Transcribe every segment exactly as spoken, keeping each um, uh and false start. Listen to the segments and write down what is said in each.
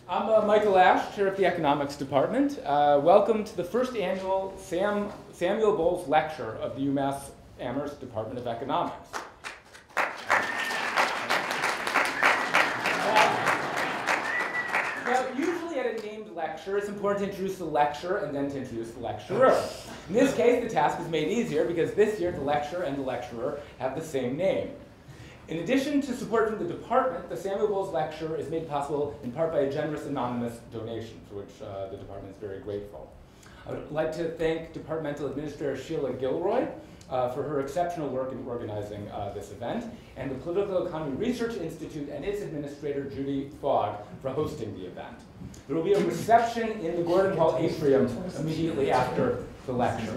I'm uh, Michael Ash, Chair of the Economics Department. Uh, welcome to the first annual Sam, Samuel Bowles Lecture of the UMass Amherst Department of Economics. Uh, now, usually at a named lecture, it's important to introduce the lecturer and then to introduce the lecturer. In this case, the task is made easier because this year the lecturer and the lecturer have the same name. In addition to support from the department, the Samuel Bowles Lecture is made possible in part by a generous anonymous donation, for which uh, the department is very grateful. I would like to thank Departmental Administrator Sheila Gilroy uh, for her exceptional work in organizing uh, this event, and the Political Economy Research Institute and its administrator, Judy Fogg, for hosting the event. There will be a reception in the Gordon Hall atrium immediately after the lecture.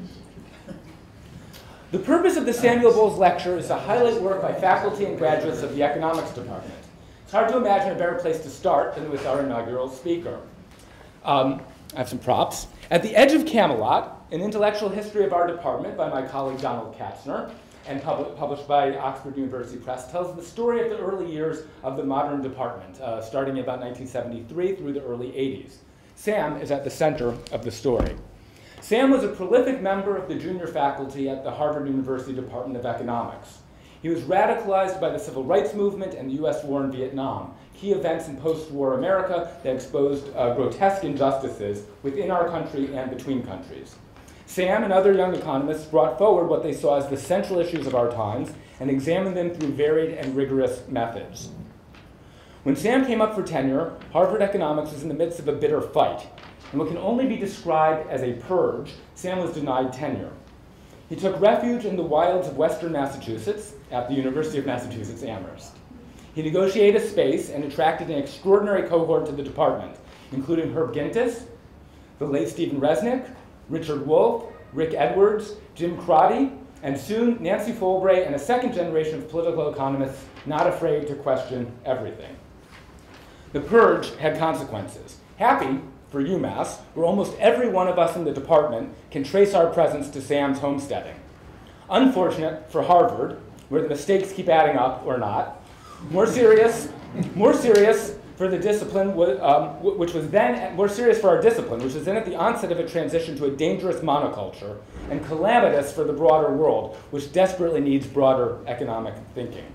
The purpose of the Samuel Bowles Lecture is to highlight work by faculty and graduates of the Economics Department. It's hard to imagine a better place to start than with our inaugural speaker. Um, I have some props. At the Edge of Camelot, an intellectual history of our department by my colleague Donald Katzner, and pub published by Oxford University Press, tells the story of the early years of the modern department, uh, starting in about nineteen seventy-three through the early eighties. Sam is at the center of the story. Sam was a prolific member of the junior faculty at the Harvard University Department of Economics. He was radicalized by the civil rights movement and the U S war in Vietnam, key events in post-war America that exposed uh, grotesque injustices within our country and between countries. Sam and other young economists brought forward what they saw as the central issues of our times and examined them through varied and rigorous methods. When Sam came up for tenure, Harvard Economics was in the midst of a bitter fight. In what can only be described as a purge, Sam was denied tenure. He took refuge in the wilds of western Massachusetts at the University of Massachusetts Amherst. He negotiated a space and attracted an extraordinary cohort to the department, including Herb Gintis, the late Stephen Resnick, Richard Wolff, Rick Edwards, Jim Crotty, and soon Nancy Folbray and a second generation of political economists not afraid to question everything. The purge had consequences. Happy for UMass, where almost every one of us in the department can trace our presence to Sam's homesteading. Unfortunate for Harvard, where the mistakes keep adding up or not. More serious, more serious for the discipline, um, which was then, more serious for our discipline, which was then at the onset of a transition to a dangerous monoculture, and calamitous for the broader world, which desperately needs broader economic thinking.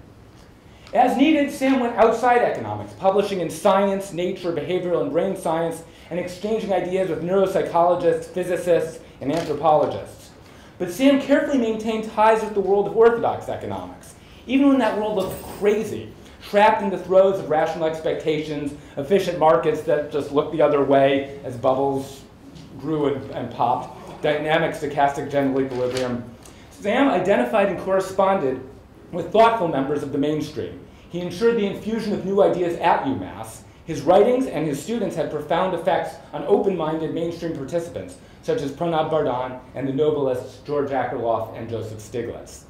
As needed, Sam went outside economics, publishing in Science, Nature, Behavioral and Brain Science, and exchanging ideas with neuropsychologists, physicists, and anthropologists. But Sam carefully maintained ties with the world of orthodox economics, even when that world looked crazy, trapped in the throes of rational expectations, efficient markets that just looked the other way as bubbles grew and, and popped, dynamic stochastic general equilibrium. Sam identified and corresponded with thoughtful members of the mainstream. He ensured the infusion of new ideas at UMass. His writings and his students had profound effects on open-minded mainstream participants, such as Pranab Bardhan and the Nobelists George Akerlof and Joseph Stiglitz.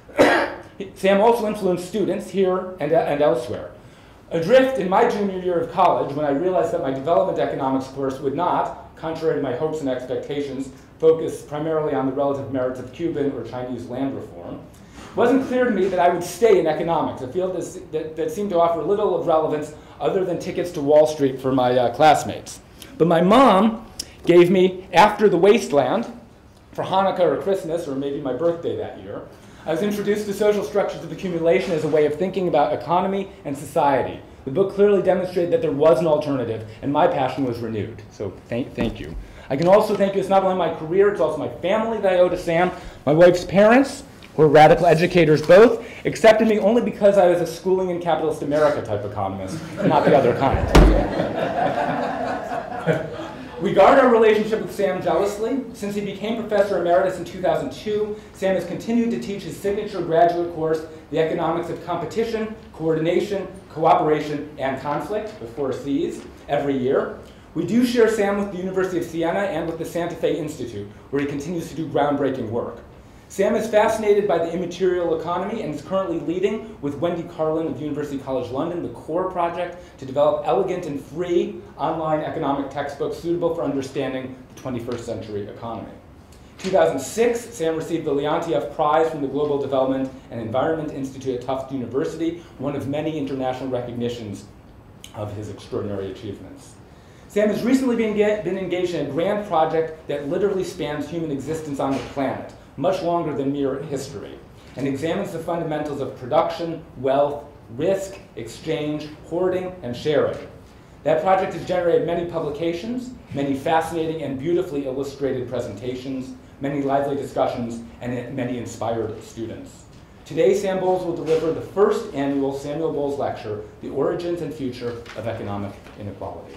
Sam also influenced students here and, and elsewhere. Adrift in my junior year of college, when I realized that my development economics course would not, contrary to my hopes and expectations, focus primarily on the relative merits of Cuban or Chinese land reform, it wasn't clear to me that I would stay in economics, a field that, that, that seemed to offer little of relevance other than tickets to Wall Street for my uh, classmates. But my mom gave me After the Wasteland for Hanukkah or Christmas, or maybe my birthday that year. I was introduced to social structures of accumulation as a way of thinking about economy and society. The book clearly demonstrated that there was an alternative, and my passion was renewed. So thank, thank you. I can also thank you. It's not only my career, it's also my family that I owe to Sam. My wife's parents, who were radical educators both, accepted me only because I was a schooling in capitalist America type economist, not the other kind. We guard our relationship with Sam jealously. Since he became professor emeritus in two thousand two, Sam has continued to teach his signature graduate course, The Economics of Competition, Coordination, Cooperation, and Conflict, the four C's, every year. We do share Sam with the University of Siena and with the Santa Fe Institute, where he continues to do groundbreaking work. Sam is fascinated by the immaterial economy and is currently leading, with Wendy Carlin of University College London, the CORE project to develop elegant and free online economic textbooks suitable for understanding the twenty-first century economy. In two thousand six, Sam received the Leontief Prize from the Global Development and Environment Institute at Tufts University, one of many international recognitions of his extraordinary achievements. Sam has recently been, been engaged in a grand project that literally spans human existence on the planet, much longer than mere history, and examines the fundamentals of production, wealth, risk, exchange, hoarding, and sharing. That project has generated many publications, many fascinating and beautifully illustrated presentations, many lively discussions, and many inspired students. Today, Sam Bowles will deliver the first annual Samuel Bowles Lecture, The Origins and Future of Economic Inequality.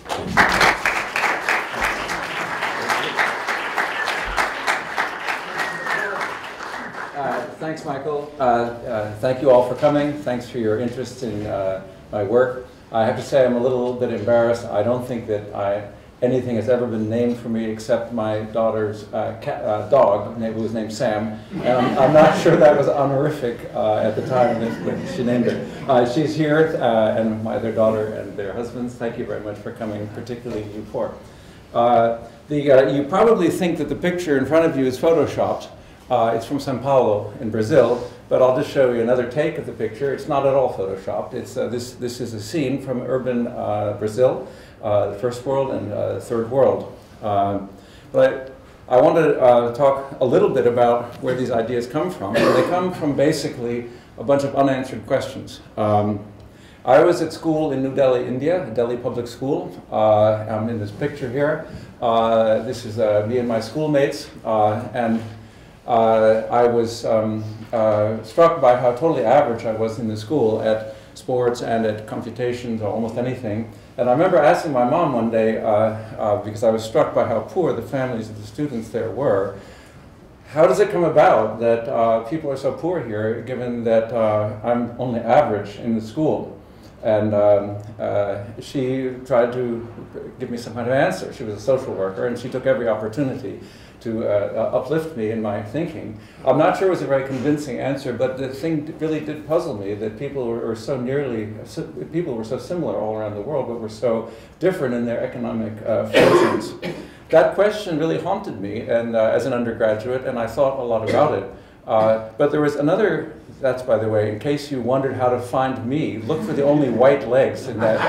Uh, thanks, Michael. Uh, uh, thank you all for coming. Thanks for your interest in uh, my work. I have to say I'm a little bit embarrassed. I don't think that I, anything has ever been named for me except my daughter's uh, cat, uh, dog, who was named Sam. And I'm, I'm not sure that was honorific uh, at the time that she named it. Uh, she's here, uh, and my other daughter and their husbands. Thank you very much for coming, particularly you four. Uh, the, uh, you probably think that the picture in front of you is photoshopped. Uh, it's from São Paulo in Brazil, but I'll just show you another take of the picture. It's not at all photoshopped. It's, uh, this, this is a scene from urban uh, Brazil, uh, the first world and uh, third world. Um, but I want to uh, talk a little bit about where these ideas come from. And they come from basically a bunch of unanswered questions. Um, I was at school in New Delhi, India, a Delhi public school. Uh, I'm in this picture here. Uh, this is uh, me and my schoolmates, uh, and Uh, I was um, uh, struck by how totally average I was in the school at sports and at computations or almost anything. And I remember asking my mom one day, uh, uh, because I was struck by how poor the families of the students there were, how does it come about that uh, people are so poor here, given that uh, I'm only average in the school? And um, uh, she tried to give me some kind of answer. She was a social worker, and she took every opportunity to uh, uh, uplift me in my thinking. I'm not sure it was a very convincing answer, but the thing really did puzzle me, that people were, were so nearly, so, people were so similar all around the world, but were so different in their economic uh, fortunes. That question really haunted me and, uh, as an undergraduate, and I thought a lot about it. Uh, but there was another, that's by the way, in case you wondered how to find me, look for the only white legs in that.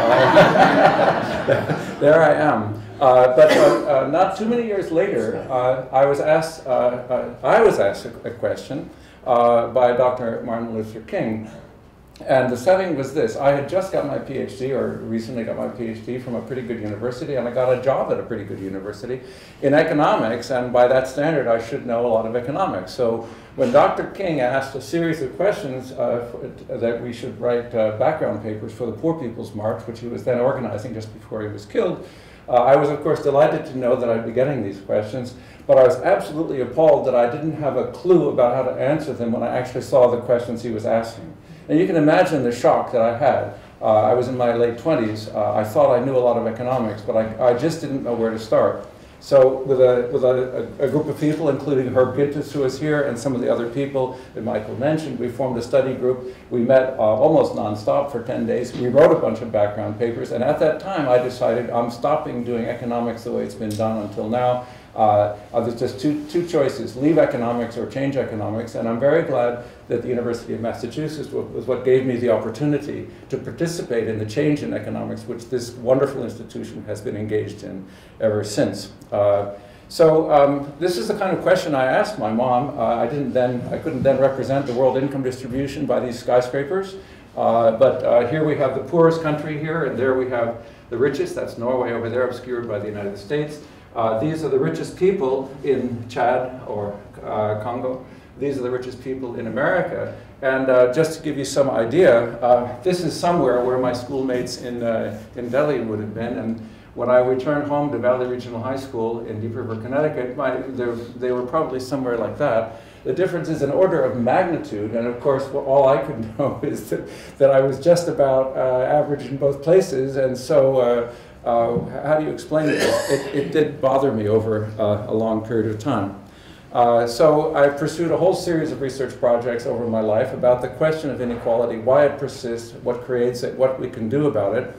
Uh, there I am. Uh, but uh, uh, not too many years later, uh, I was asked, uh, uh, I was asked a, a question uh, by Doctor Martin Luther King. And the setting was this: I had just got my PhD, or recently got my PhD from a pretty good university, and I got a job at a pretty good university in economics, and by that standard I should know a lot of economics. So when Doctor King asked a series of questions uh, for, that we should write uh, background papers for the Poor People's March, which he was then organizing just before he was killed, uh, I was of course delighted to know that I'd be getting these questions, but I was absolutely appalled that I didn't have a clue about how to answer them when I actually saw the questions he was asking. And you can imagine the shock that I had. Uh, I was in my late twenties. Uh, I thought I knew a lot of economics, but I, I just didn't know where to start. So with, a, with a, a group of people, including Herb Gintis, who was here, and some of the other people that Michael mentioned, we formed a study group. We met uh, almost nonstop for ten days. We wrote a bunch of background papers, and at that time I decided I'm stopping doing economics the way it's been done until now. Uh, uh, there's just two, two choices: leave economics or change economics. And I'm very glad that the University of Massachusetts was what gave me the opportunity to participate in the change in economics, which this wonderful institution has been engaged in ever since. Uh, so um, this is the kind of question I asked my mom. Uh, I didn't then, I couldn't then represent the world income distribution by these skyscrapers, uh, but uh, here we have the poorest country here, and there we have the richest. That's Norway over there, obscured by the United States. Uh, these are the richest people in Chad or uh, Congo. These are the richest people in America. And uh, just to give you some idea, uh, this is somewhere where my schoolmates in, uh, in Delhi would have been. And when I returned home to Valley Regional High School in Deep River, Connecticut, my, they were probably somewhere like that. The difference is an order of magnitude. And of course, well, all I could know is that, that I was just about uh, average in both places. And so, uh, Uh, how do you explain it? It, it did bother me over uh, a long period of time. Uh, so I've pursued a whole series of research projects over my life about the question of inequality, why it persists, what creates it, what we can do about it.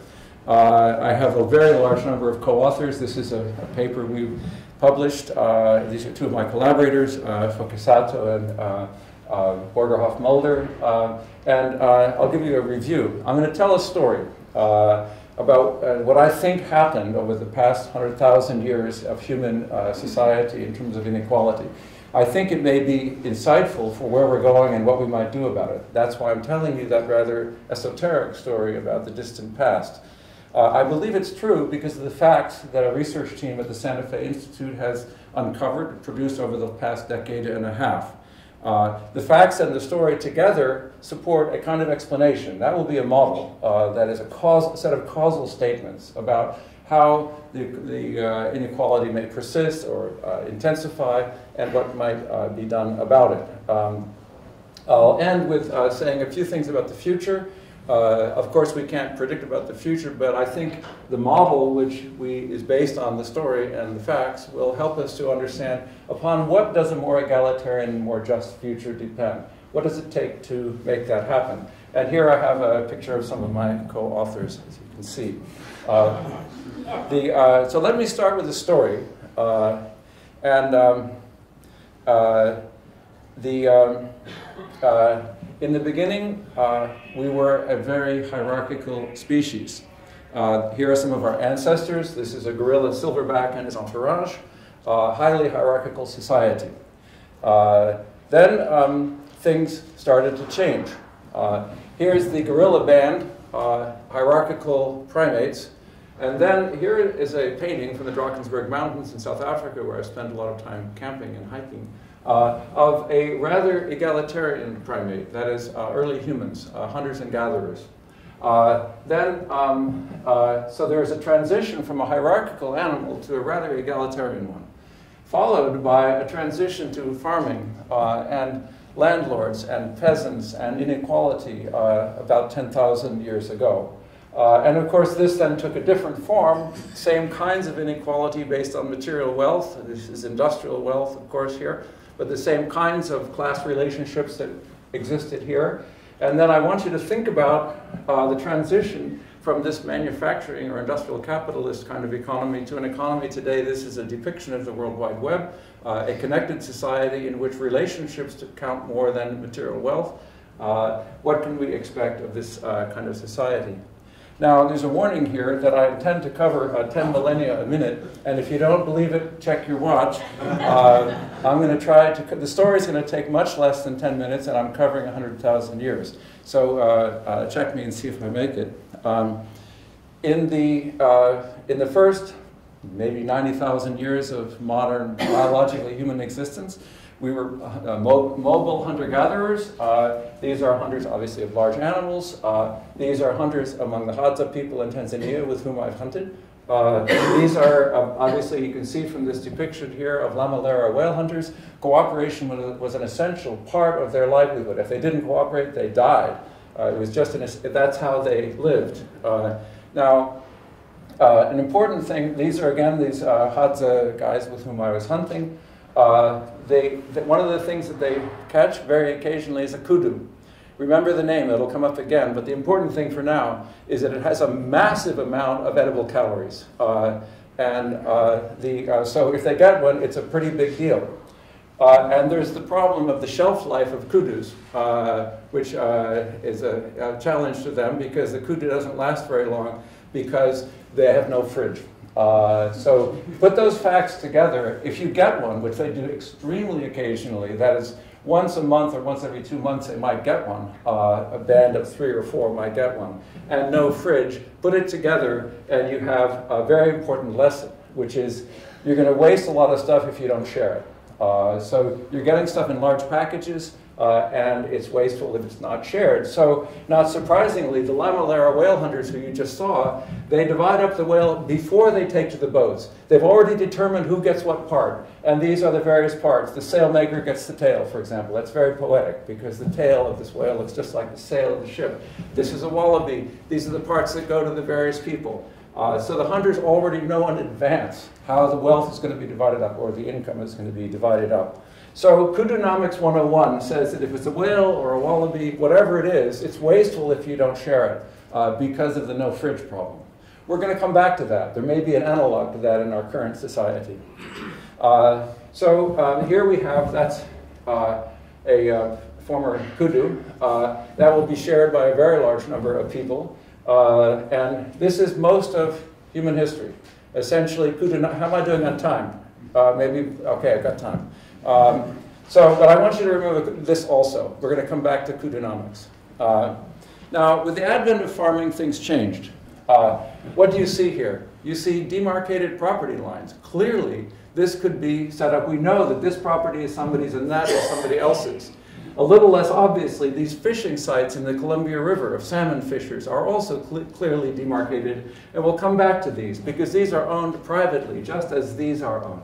Uh, I have a very large number of co-authors. This is a, a paper we published. Uh, these are two of my collaborators, uh, Focasato and uh, uh, Borgerhoff-Mulder, uh, and uh, I'll give you a review. I'm going to tell a story uh, about uh, what I think happened over the past one hundred thousand years of human uh, society in terms of inequality. I think it may be insightful for where we're going and what we might do about it. That's why I'm telling you that rather esoteric story about the distant past. Uh, I believe it's true because of the facts that a research team at the Santa Fe Institute has uncovered, produced over the past decade and a half. Uh, the facts and the story together support a kind of explanation. That will be a model uh, that is a, cause, a set of causal statements about how the, the uh, inequality may persist or uh, intensify and what might uh, be done about it. Um, I'll end with uh, saying a few things about the future. Uh, of course, we can't predict about the future, but I think the model, which we, is based on the story and the facts, will help us to understand upon what does a more egalitarian, more just future depend. What does it take to make that happen? And here I have a picture of some of my co-authors, as you can see. Uh, the, uh, so let me start with the story. Uh, and um, uh, the... Um, uh, In the beginning, uh, we were a very hierarchical species. Uh, here are some of our ancestors. This is a gorilla silverback and his entourage. Uh, highly hierarchical society. Uh, then um, things started to change. Uh, here's the gorilla band, uh, hierarchical primates. And then here is a painting from the Drakensberg Mountains in South Africa, where I spent a lot of time camping and hiking. Uh, of a rather egalitarian primate, that is uh, early humans, uh, hunters and gatherers. Uh, then, um, uh, so there's a transition from a hierarchical animal to a rather egalitarian one, followed by a transition to farming uh, and landlords and peasants and inequality uh, about ten thousand years ago. Uh, and of course, this then took a different form, same kinds of inequality based on material wealth. This is industrial wealth, of course, here. But the same kinds of class relationships that existed here. And then I want you to think about uh, the transition from this manufacturing or industrial capitalist kind of economy to an economy today. This is a depiction of the World Wide Web, uh, a connected society in which relationships count more than material wealth. Uh, what can we expect of this uh, kind of society? Now, there's a warning here that I intend to cover uh, ten millennia a minute, and if you don't believe it, check your watch. Uh, I'm going to try to, the story's going to take much less than ten minutes, and I'm covering one hundred thousand years. So uh, uh, check me and see if I make it. Um, in, the, uh, in the first, maybe ninety thousand years of modern biologically human existence, we were uh, mo mobile hunter-gatherers. Uh, these are hunters, obviously, of large animals. Uh, these are hunters among the Hadza people in Tanzania with whom I've hunted. Uh, these are, uh, obviously, you can see from this depiction here of Lamalera whale hunters. Cooperation was, was an essential part of their livelihood. If they didn't cooperate, they died. Uh, it was just, an, that's how they lived. Uh, now, uh, an important thing, these are, again, these uh, Hadza guys with whom I was hunting. Uh, they, they, one of the things that they catch very occasionally is a kudu. Remember the name, it'll come up again, but the important thing for now is that it has a massive amount of edible calories. Uh, and uh, the, uh, so if they get one, it's a pretty big deal. Uh, and there's the problem of the shelf life of kudus, uh, which uh, is a, a challenge to them because the kudu doesn't last very long because they have no fridge. Uh, so put those facts together. If you get one, which they do extremely occasionally, that is once a month or once every two months they might get one, uh, a band of three or four might get one, and no fridge, put it together and you have a very important lesson, which is you're going to waste a lot of stuff if you don't share it. Uh, so you're getting stuff in large packages, uh, and it's wasteful if it's not shared. So, not surprisingly, the Lamalera whale hunters who you just saw, they divide up the whale before they take to the boats. They've already determined who gets what part, and these are the various parts. The sailmaker gets the tail, for example. That's very poetic, because the tail of this whale looks just like the sail of the ship. This is a wallaby. These are the parts that go to the various people. Uh, so the hunters already know in advance how the wealth is going to be divided up, or the income is going to be divided up. So Kudunomics one oh one says that if it's a whale or a wallaby, whatever it is, it's wasteful if you don't share it uh, because of the no fridge problem. We're going to come back to that. There may be an analog to that in our current society. Uh, so um, here we have, that's uh, a uh, former kudu. Uh, that will be shared by a very large number of people. Uh, and this is most of human history. Essentially, kudu, how am I doing on time? Uh, maybe, okay, I've got time. Um, so, but I want you to remember this also. We're going to come back to kudonomics. Uh, now, with the advent of farming, things changed. Uh, what do you see here? You see demarcated property lines. Clearly, this could be set up. We know that this property is somebody's and that is somebody else's. A little less obviously, these fishing sites in the Columbia River of salmon fishers are also cl clearly demarcated, and we'll come back to these because these are owned privately, just as these are owned.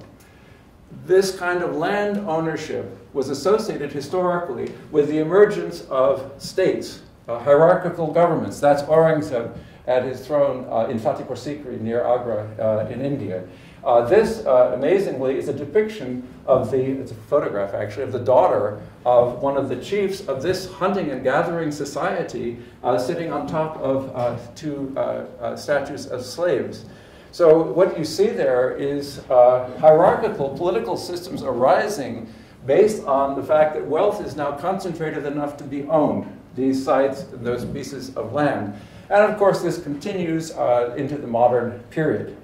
This kind of land ownership was associated historically with the emergence of states, uh, hierarchical governments. That's Aurangzeb at his throne uh, in Fatehpur Sikri near Agra uh, in India. Uh, this, uh, amazingly, is a depiction of the, it's a photograph actually, of the daughter of one of the chiefs of this hunting and gathering society uh, sitting on top of uh, two uh, uh, statues of slaves. So what you see there is uh, hierarchical political systems arising based on the fact that wealth is now concentrated enough to be owned, these sites, those pieces of land. And of course, this continues uh, into the modern period.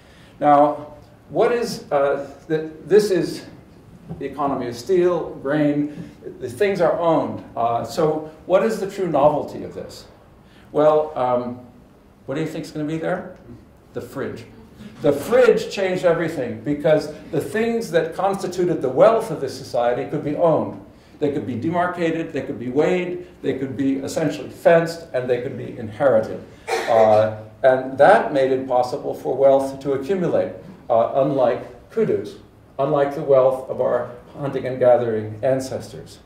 Now, what is, uh, the, this is the economy of steel, grain, the things are owned. Uh, so what is the true novelty of this? Well, um, what do you think is going to be there? The fridge. The fridge changed everything because the things that constituted the wealth of this society could be owned. They could be demarcated, they could be weighed, they could be essentially fenced, and they could be inherited. Uh, and that made it possible for wealth to accumulate, uh, unlike kudus, unlike the wealth of our hunting and gathering ancestors.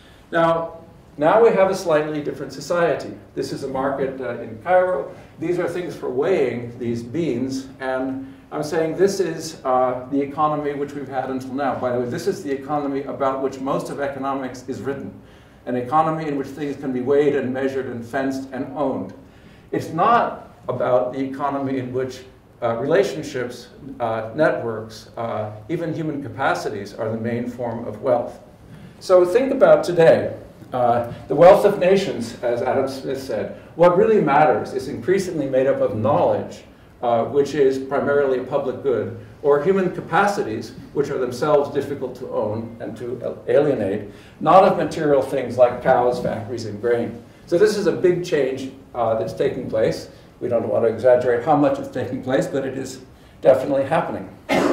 Now, now we have a slightly different society. This is a market uh, in Cairo. These are things for weighing these beans, and I'm saying this is uh, the economy which we've had until now. By the way, this is the economy about which most of economics is written, an economy in which things can be weighed and measured and fenced and owned. It's not about the economy in which uh, relationships, uh, networks, uh, even human capacities are the main form of wealth. So think about today. Uh, the wealth of nations, as Adam Smith said, what really matters is increasingly made up of knowledge, uh, which is primarily a public good, or human capacities, which are themselves difficult to own and to alienate, not of material things like cows, factories, and grain. So this is a big change uh, that's taking place. We don't want to exaggerate how much is taking place, but it is definitely happening.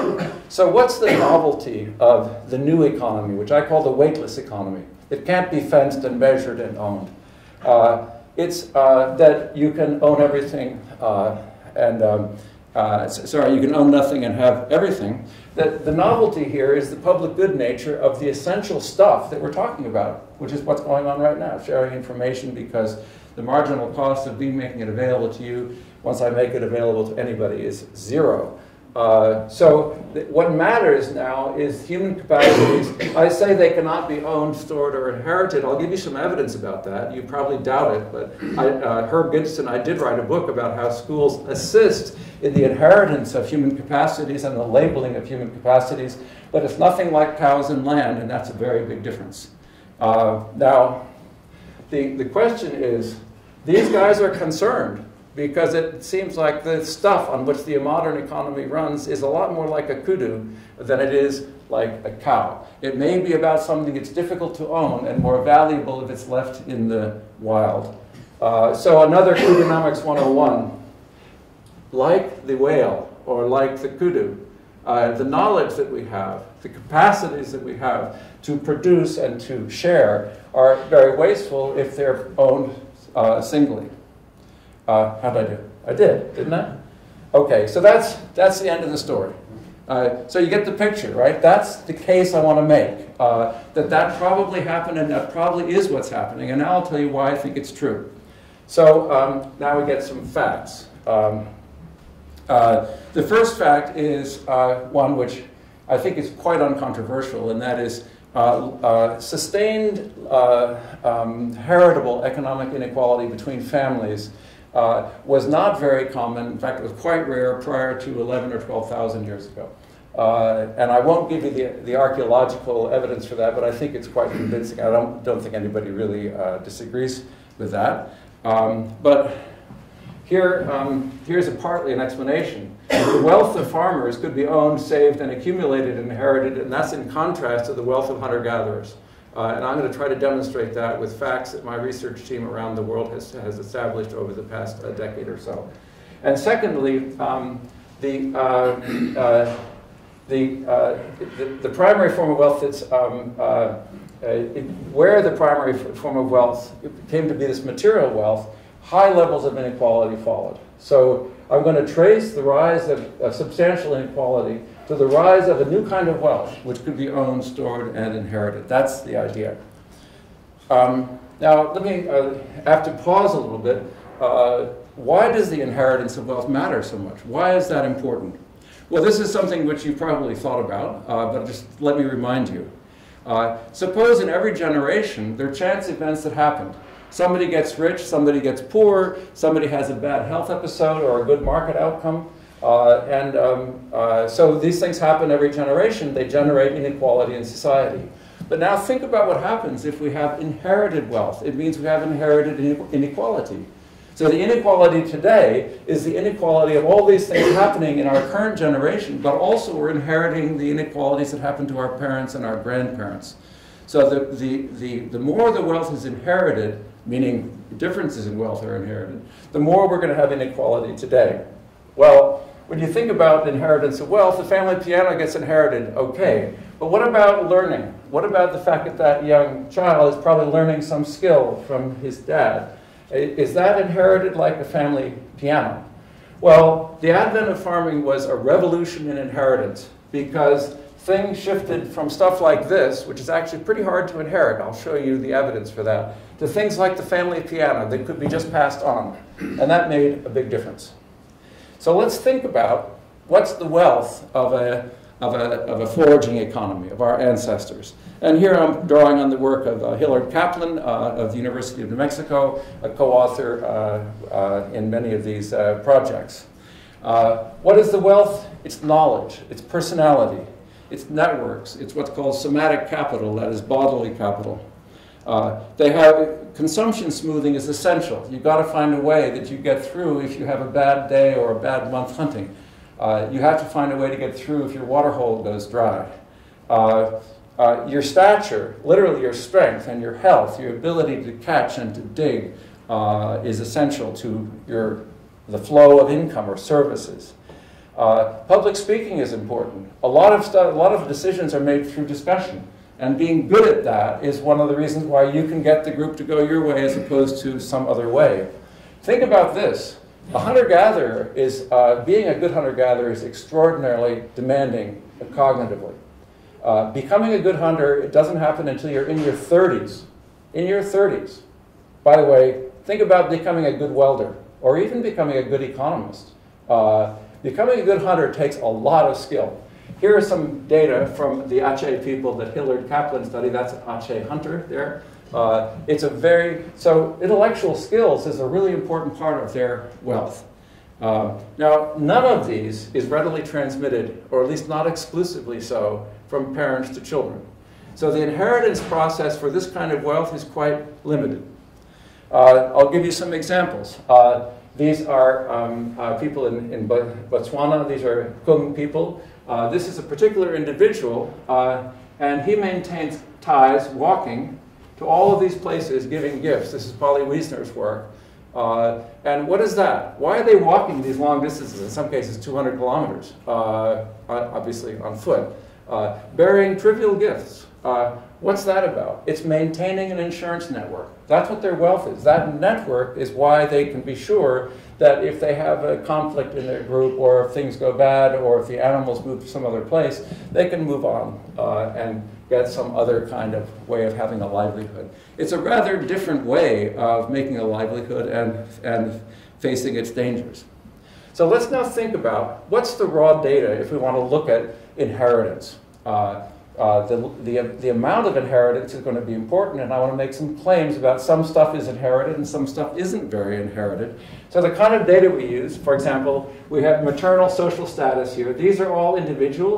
So what's the novelty of the new economy, which I call the weightless economy? It can't be fenced and measured and owned. Uh, it's uh, that you can own everything uh, and, um, uh, sorry, you can own nothing and have everything. That the novelty here is the public good nature of the essential stuff that we're talking about, which is what's going on right now, sharing information because the marginal cost of me making it available to you, once I make it available to anybody, is zero. Uh, so what matters now is human capacities. I say they cannot be owned, stored, or inherited. I'll give you some evidence about that. You probably doubt it, but I, uh, Herb Gibson, I did write a book about how schools assist in the inheritance of human capacities and the labeling of human capacities, but it's nothing like cows and land, and that's a very big difference. Uh, now, the, the question is, these guys are concerned because it seems like the stuff on which the modern economy runs is a lot more like a kudu than it is like a cow. It may be about something that's difficult to own and more valuable if it's left in the wild. Uh, so another Kudonomics one oh one, like the whale or like the kudu, uh, the knowledge that we have, the capacities that we have to produce and to share are very wasteful if they're owned uh, singly. Uh, how did I do? I did, didn't I? Okay, so that's, that's the end of the story. Uh, so you get the picture, right? That's the case I want to make, uh, that that probably happened and that probably is what's happening. And now I'll tell you why I think it's true. So um, now we get some facts. Um, uh, the first fact is uh, one which I think is quite uncontroversial, and that is uh, uh, sustained uh, um, heritable economic inequality between families Uh, was not very common. In fact, it was quite rare prior to eleven or twelve thousand years ago. Uh, and I won't give you the, the archaeological evidence for that, but I think it's quite convincing. I don't, don't think anybody really uh, disagrees with that. Um, but here, um, here's a partly an explanation. The wealth of farmers could be owned, saved, and accumulated and inherited, and that's in contrast to the wealth of hunter-gatherers. Uh, and I'm going to try to demonstrate that with facts that my research team around the world has, has established over the past uh, decade or so. And secondly, um, the, uh, uh, the, uh, the, the primary form of wealth that's, um, uh, uh, it, where the primary form of wealth came to be this material wealth, high levels of inequality followed. So I'm going to trace the rise of, of substantial inequality to the rise of a new kind of wealth, which could be owned, stored, and inherited. That's the idea. Um, now, let me, uh, I have to pause a little bit. Uh, why does the inheritance of wealth matter so much? Why is that important? Well, this is something which you've probably thought about, uh, but just let me remind you. Uh, suppose in every generation, there are chance events that happened. Somebody gets rich, somebody gets poor, somebody has a bad health episode or a good market outcome. Uh, and um, uh, so these things happen every generation. They generate inequality in society. But now think about what happens if we have inherited wealth. It means we have inherited inequality. So the inequality today is the inequality of all these things happening in our current generation, but also we're inheriting the inequalities that happened to our parents and our grandparents. So the, the, the, the more the wealth is inherited, meaning differences in wealth are inherited, the more we're going to have inequality today. Well, when you think about inheritance of wealth, the family piano gets inherited, okay. But what about learning? What about the fact that that young child is probably learning some skill from his dad? Is that inherited like a family piano? Well, the advent of farming was a revolution in inheritance because things shifted from stuff like this, which is actually pretty hard to inherit, I'll show you the evidence for that, to things like the family piano that could be just passed on. And that made a big difference. So let's think about what's the wealth of a, of a, of a foraging economy, of our ancestors. And here I'm drawing on the work of uh, Hilliard Kaplan uh, of the University of New Mexico, a co-author uh, uh, in many of these uh, projects. Uh, what is the wealth? It's knowledge, it's personality, it's networks, it's what's called somatic capital, that is bodily capital. Uh, they have, consumption smoothing is essential. You've got to find a way that you get through if you have a bad day or a bad month hunting. Uh, you have to find a way to get through if your water hole goes dry. Uh, uh, your stature, literally your strength and your health, your ability to catch and to dig uh, is essential to your, the flow of income or services. Uh, public speaking is important. A lot of stuff, a lot of decisions are made through discussion. And being good at that is one of the reasons why you can get the group to go your way as opposed to some other way. Think about this. A hunter-gatherer is, uh, being a good hunter-gatherer is extraordinarily demanding cognitively. Uh, becoming a good hunter, it doesn't happen until you're in your thirties. In your thirties. By the way, think about becoming a good welder or even becoming a good economist. Uh, becoming a good hunter takes a lot of skill. Here are some data from the Aceh people that Hilliard Kaplan studied. That's an Aceh hunter there. Uh, it's a very, so intellectual skills is a really important part of their wealth. Uh, now, none of these is readily transmitted, or at least not exclusively so, from parents to children. So the inheritance process for this kind of wealth is quite limited. Uh, I'll give you some examples. Uh, these are um, uh, people in, in Botswana. These are Kung people. Uh, this is a particular individual, uh, and he maintains ties walking to all of these places giving gifts. This is Polly Wiesner's work. Uh, and what is that? Why are they walking these long distances, in some cases two hundred kilometers, uh, obviously on foot, uh, bearing trivial gifts? Uh, what's that about? It's maintaining an insurance network. That's what their wealth is. That network is why they can be sure that if they have a conflict in their group, or if things go bad, or if the animals move to some other place, they can move on uh, and get some other kind of way of having a livelihood. It's a rather different way of making a livelihood and, and facing its dangers. So let's now think about what's the raw data if we want to look at inheritance. Uh, Uh, the, the, the amount of inheritance is going to be important, and I want to make some claims about some stuff is inherited and some stuff isn't very inherited. So the kind of data we use, for example, we have maternal social status here. These are all individuals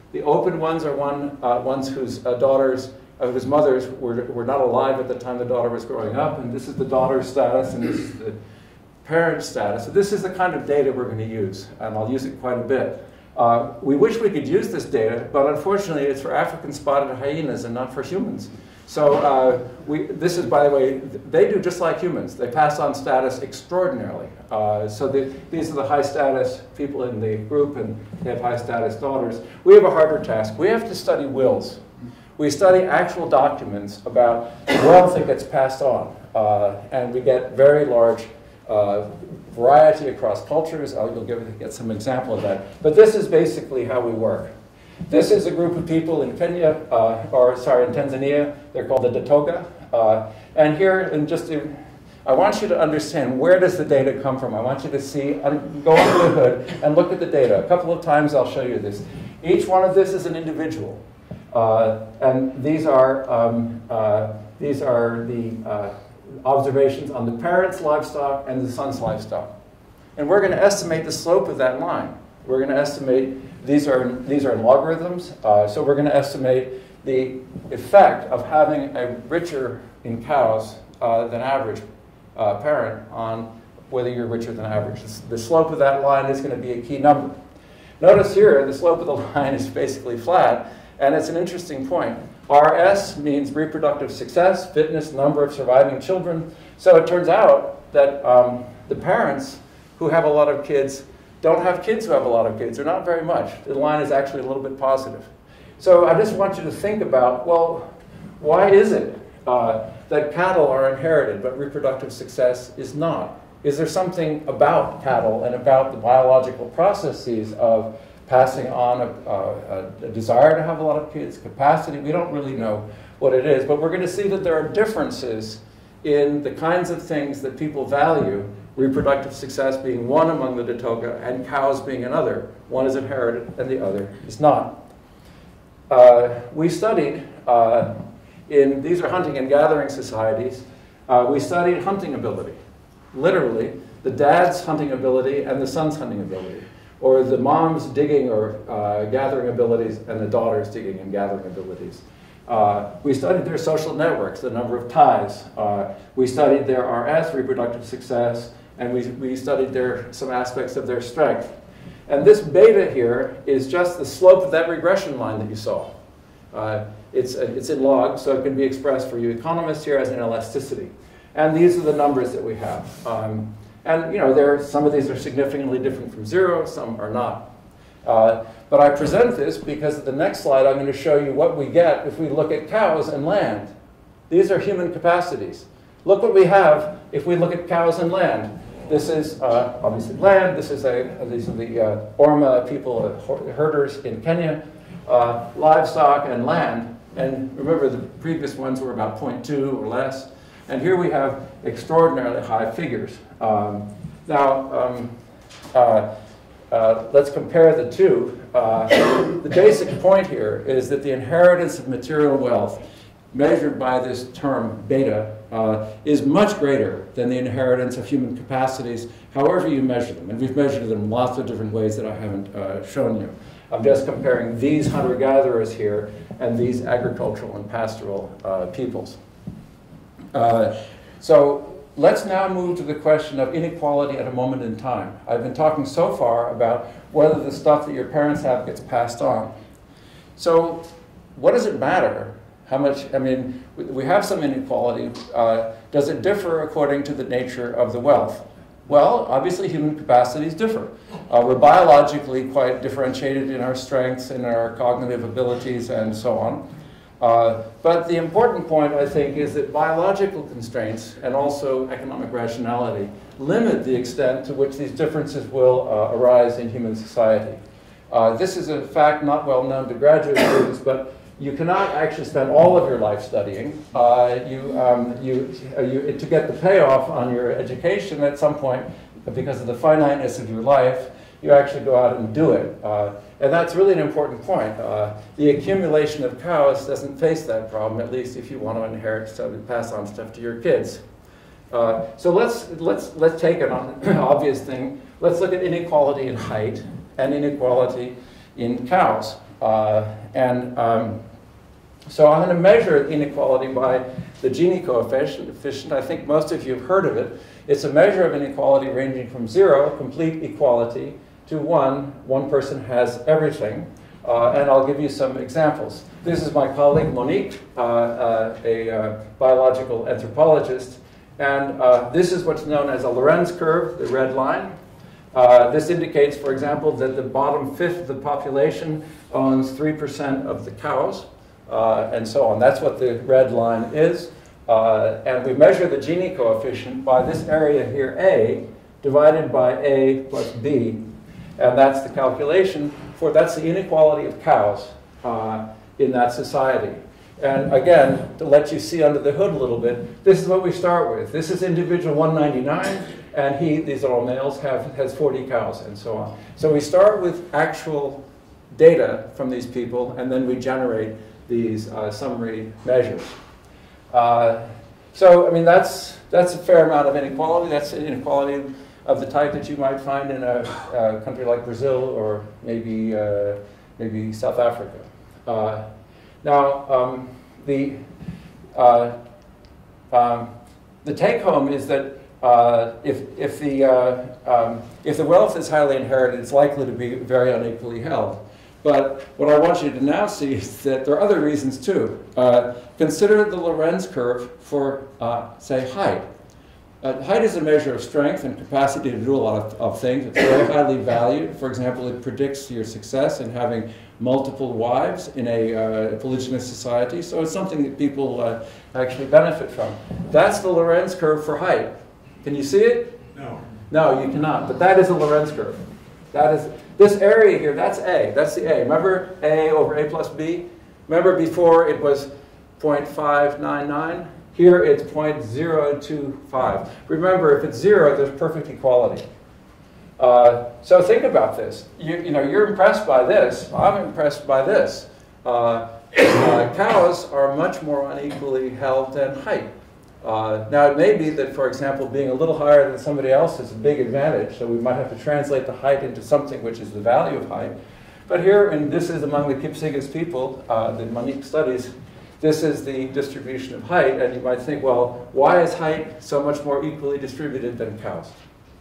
The open ones are one, uh, ones whose uh, daughters, uh, whose mothers were, were not alive at the time the daughter was growing up, and this is the daughter's status, and this is the parent status. So this is the kind of data we're going to use, and I'll use it quite a bit. Uh, we wish we could use this data, but unfortunately it's for African spotted hyenas and not for humans. So uh, we, this is, by the way, they do just like humans. They pass on status extraordinarily. Uh, so the, these are the high status people in the group, and they have high status daughters. We have a harder task. We have to study wills. We study actual documents about wealth that gets passed on. Uh, and we get very large uh, variety across cultures. I'll give, get some example of that. But this is basically how we work. This is a group of people in Kenya, uh, or sorry, in Tanzania. They're called the Datoga. Uh, and here, and just to, I want you to understand, where does the data come from? I want you to see, uh, go under the hood and look at the data. A couple of times I'll show you this. Each one of this is an individual. Uh, and these are, um, uh, these are the uh, observations on the parent's livestock and the son's livestock. And we're going to estimate the slope of that line. We're going to estimate, these are, these are logarithms, uh, so we're going to estimate the effect of having a richer in cows uh, than average uh, parent on whether you're richer than average. The slope of that line is going to be a key number. Notice here, the slope of the line is basically flat, and it's an interesting point. R S means reproductive success, fitness, number of surviving children. So it turns out that um, the parents who have a lot of kids don't have kids who have a lot of kids, or not very much. The line is actually a little bit positive. So I just want you to think about, well, why is it uh, that cattle are inherited, but reproductive success is not? Is there something about cattle and about the biological processes of passing on a, a, a desire to have a lot of kids, capacity? We don't really know what it is, but we're going to see that there are differences in the kinds of things that people value, reproductive success being one among the Datoga and cows being another. One is inherited and the other is not. Uh, we studied, uh, in, these are hunting and gathering societies, uh, we studied hunting ability. Literally, the dad's hunting ability and the son's hunting ability, or the mom's digging or uh, gathering abilities and the daughter's digging and gathering abilities. Uh, we studied their social networks, the number of ties. Uh, we studied their R S, reproductive success, and we, we studied their, some aspects of their strength. And this beta here is just the slope of that regression line that you saw. Uh, it's, it's in logs, so it can be expressed for you economists here as an elasticity. And these are the numbers that we have. Um, and you know, there, some of these are significantly different from zero, some are not. Uh, but I present this because at the next slide I'm going to show you what we get if we look at cows and land. These are human capacities. Look what we have if we look at cows and land. This is uh, obviously land. This is a, these are the uh, Orma people, uh, herders in Kenya, uh, livestock and land. And remember, the previous ones were about zero point two or less. And here we have extraordinarily high figures. Um, now, um, uh, uh, let's compare the two. Uh, the basic point here is that the inheritance of material wealth, measured by this term beta, uh, is much greater than the inheritance of human capacities, however you measure them. And we've measured them in lots of different ways that I haven't uh, shown you. I'm just comparing these hunter-gatherers here and these agricultural and pastoral uh, peoples. Uh, so let's now move to the question of inequality at a moment in time. I've been talking so far about whether the stuff that your parents have gets passed on. So what does it matter? How much, I mean, we have some inequality. Uh, does it differ according to the nature of the wealth? Well, obviously human capacities differ. Uh, we're biologically quite differentiated in our strengths, in our cognitive abilities, and so on. Uh, but the important point, I think, is that biological constraints and also economic rationality limit the extent to which these differences will uh, arise in human society. Uh, this is a fact not well known to graduate students, but you cannot actually spend all of your life studying. Uh, you, um, you, uh, you, to get the payoff on your education at some point, because of the finiteness of your life, you actually go out and do it. Uh, and that's really an important point. Uh, the accumulation of cows doesn't face that problem, at least if you want to inherit stuff and pass on stuff to your kids. Uh, so let's, let's, let's take an obvious thing. Let's look at inequality in height and inequality in cows. Uh, and um, so I'm going to measure inequality by the Gini coefficient. I think most of you have heard of it. It's a measure of inequality ranging from zero, complete equality, to one, one person has everything. Uh, and I'll give you some examples. This is my colleague Monique, uh, uh, a uh, biological anthropologist. And uh, this is what's known as a Lorenz curve, the red line. Uh, this indicates, for example, that the bottom fifth of the population owns three percent of the cows, uh, and so on. That's what the red line is. Uh, and we measure the Gini coefficient by this area here, A, divided by A plus B. And that's the calculation for, that's the inequality of cows uh, in that society. And again, to let you see under the hood a little bit, this is what we start with. This is individual one ninety-nine, and he, these are all males, have, has forty cows, and so on. So we start with actual data from these people, and then we generate these uh, summary measures. Uh, so, I mean, that's, that's a fair amount of inequality. That's inequality of the type that you might find in a, a country like Brazil or maybe, uh, maybe South Africa. Uh, now, um, the, uh, um, the take-home is that uh, if, if, the, uh, um, if the wealth is highly inherited, it's likely to be very unequally held. But what I want you to now see is that there are other reasons too. Uh, consider the Lorenz curve for, uh, say, height. Uh, height is a measure of strength and capacity to do a lot of, of things. It's very highly valued. For example, it predicts your success in having multiple wives in a uh, polygynous society. So it's something that people uh, actually benefit from. That's the Lorenz curve for height. Can you see it? No. No, you cannot. But that is a Lorenz curve. That is, this area here, that's A. That's the A. Remember A over A plus B? Remember before it was zero point five nine nine? Here it's zero point zero two five. Remember, if it's zero, there's perfect equality. Uh, so think about this. You, you know, you're impressed by this. I'm impressed by this. Uh, uh, cows are much more unequally held than height. Uh, now, it may be that, for example, being a little higher than somebody else is a big advantage, so we might have to translate the height into something which is the value of height. But here, and this is among the Kipsigis people, uh, the Monique studies, this is the distribution of height, and you might think, well, why is height so much more equally distributed than cows?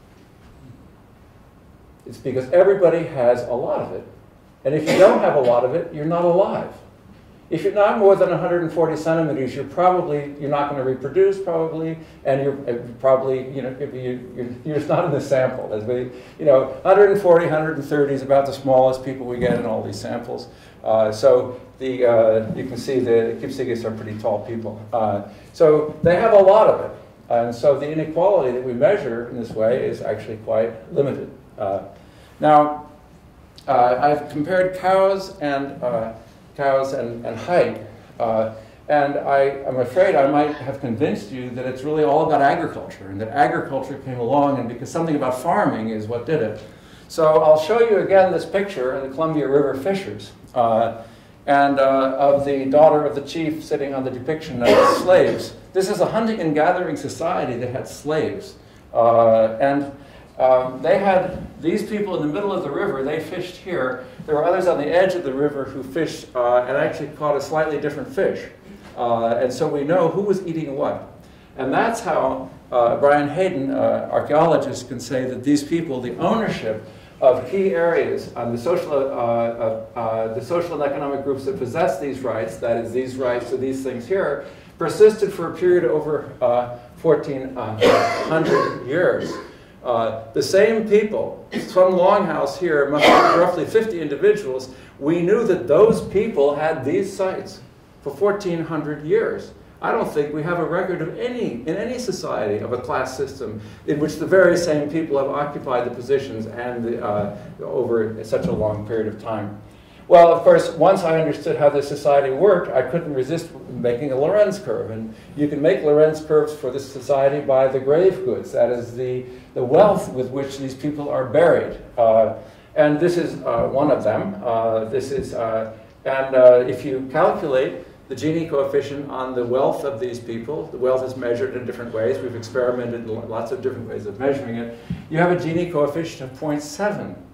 It's because everybody has a lot of it. And if you don't have a lot of it, you're not alive. If you're not more than one hundred forty centimeters, you're probably, you're not going to reproduce probably, and you're probably, you know, if you, you're, you're just not in the sample. As we, you know, one forty, one thirty is about the smallest people we get in all these samples. Uh, so the, uh, you can see the Kipsigis are pretty tall people. Uh, so they have a lot of it. And so the inequality that we measure in this way is actually quite limited. Uh, now, uh, I've compared cows and uh, cows and, and height, uh, and I, I'm afraid I might have convinced you that it's really all about agriculture, and that agriculture came along, and because something about farming is what did it. So I'll show you again this picture of the Columbia River fishers, uh, and uh, of the daughter of the chief sitting on the depiction of slaves. This is a hunting and gathering society that had slaves, uh, and Um, they had these people in the middle of the river. They fished here. There were others on the edge of the river who fished uh, and actually caught a slightly different fish. Uh, and so we know who was eating what. And that's how uh, Brian Hayden, uh, archaeologists, can say that these people, the ownership of key areas on the social, uh, uh, uh, the social and economic groups that possess these rights, that is, these rights to these things here, persisted for a period of over uh, fourteen hundred years. Uh, the same people, from Longhouse here, roughly fifty individuals, we knew that those people had these sites for fourteen hundred years. I don't think we have a record of any, in any society, of a class system in which the very same people have occupied the positions and the, uh, over such a long period of time. Well, of course, once I understood how this society worked, I couldn't resist making a Lorenz curve. And you can make Lorenz curves for this society by the grave goods. That is the, the wealth with which these people are buried. Uh, and this is uh, one of them. Uh, this is, uh, and uh, if you calculate the Gini coefficient on the wealth of these people, the wealth is measured in different ways. We've experimented in lots of different ways of measuring it. You have a Gini coefficient of zero point seven.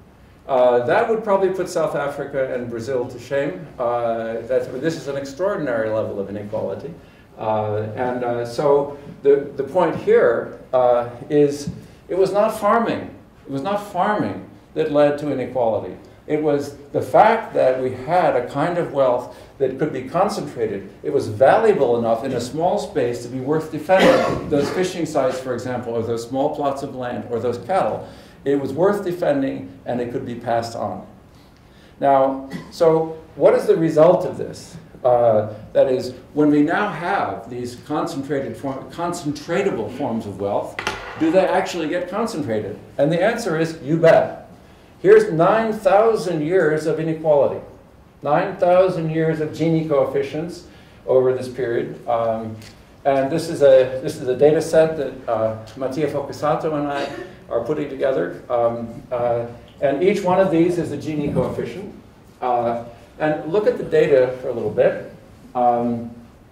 Uh, that would probably put South Africa and Brazil to shame. Uh, that's, this is an extraordinary level of inequality. Uh, and uh, so the, the point here uh, is it was not farming. It was not farming that led to inequality. It was the fact that we had a kind of wealth that could be concentrated. It was valuable enough in a small space to be worth defending. Those fishing sites, for example, or those small plots of land, or those cattle, it was worth defending and it could be passed on. Now, so what is the result of this? Uh, that is, when we now have these concentrated form, concentratable forms of wealth, do they actually get concentrated? And the answer is, you bet. Here's nine thousand years of inequality. nine thousand years of Gini coefficients over this period. Um, and this is a, this is a data set that uh, Mattia Focasato and I are putting together. Um, uh, and each one of these is a Gini coefficient. Uh, and look at the data for a little bit. Um,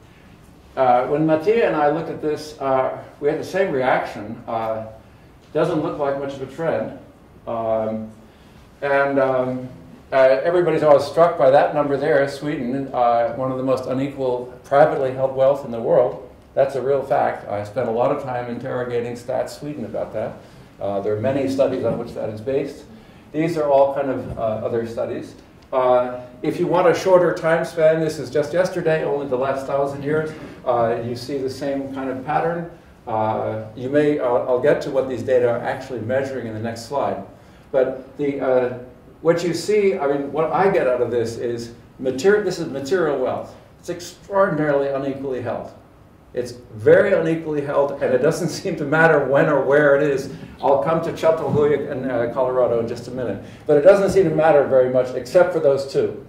uh, when Mattia and I looked at this, uh, we had the same reaction. Uh, doesn't look like much of a trend. Um, and um, uh, everybody's always struck by that number there, Sweden, uh, one of the most unequal privately held wealth in the world. That's a real fact. I spent a lot of time interrogating Stats Sweden about that. Uh, there are many studies on which that is based. These are all kind of uh, other studies. Uh, if you want a shorter time span, this is just yesterday, only the last thousand years. Uh, you see the same kind of pattern. Uh, you may, uh, I'll get to what these data are actually measuring in the next slide. But the, uh, what you see, I mean, what I get out of this is, material, this is material wealth. It's extraordinarily unequally held. It's very unequally held, and it doesn't seem to matter when or where it is. I'll come to Çatalhöyük in uh, Colorado in just a minute. But it doesn't seem to matter very much, except for those two.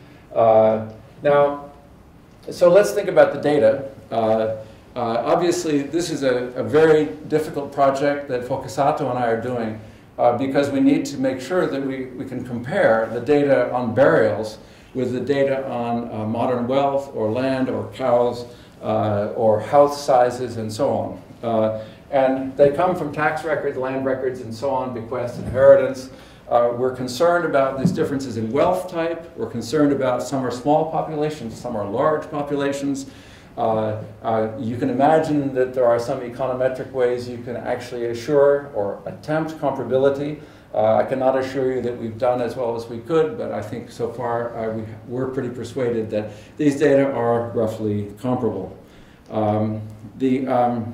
Uh, now, so let's think about the data. Uh, uh, obviously, this is a, a very difficult project that Focasato and I are doing uh, because we need to make sure that we, we can compare the data on burials with the data on uh, modern wealth or land or cows, Uh, or house sizes and so on. Uh, and they come from tax records, land records, and so on, bequests, inheritance. Uh, we're concerned about these differences in wealth type. We're concerned about some are small populations, some are large populations. Uh, uh, you can imagine that there are some econometric ways you can actually assure or attempt comparability. Uh, I cannot assure you that we've done as well as we could, but I think so far uh, we, we're pretty persuaded that these data are roughly comparable. Um, the, um,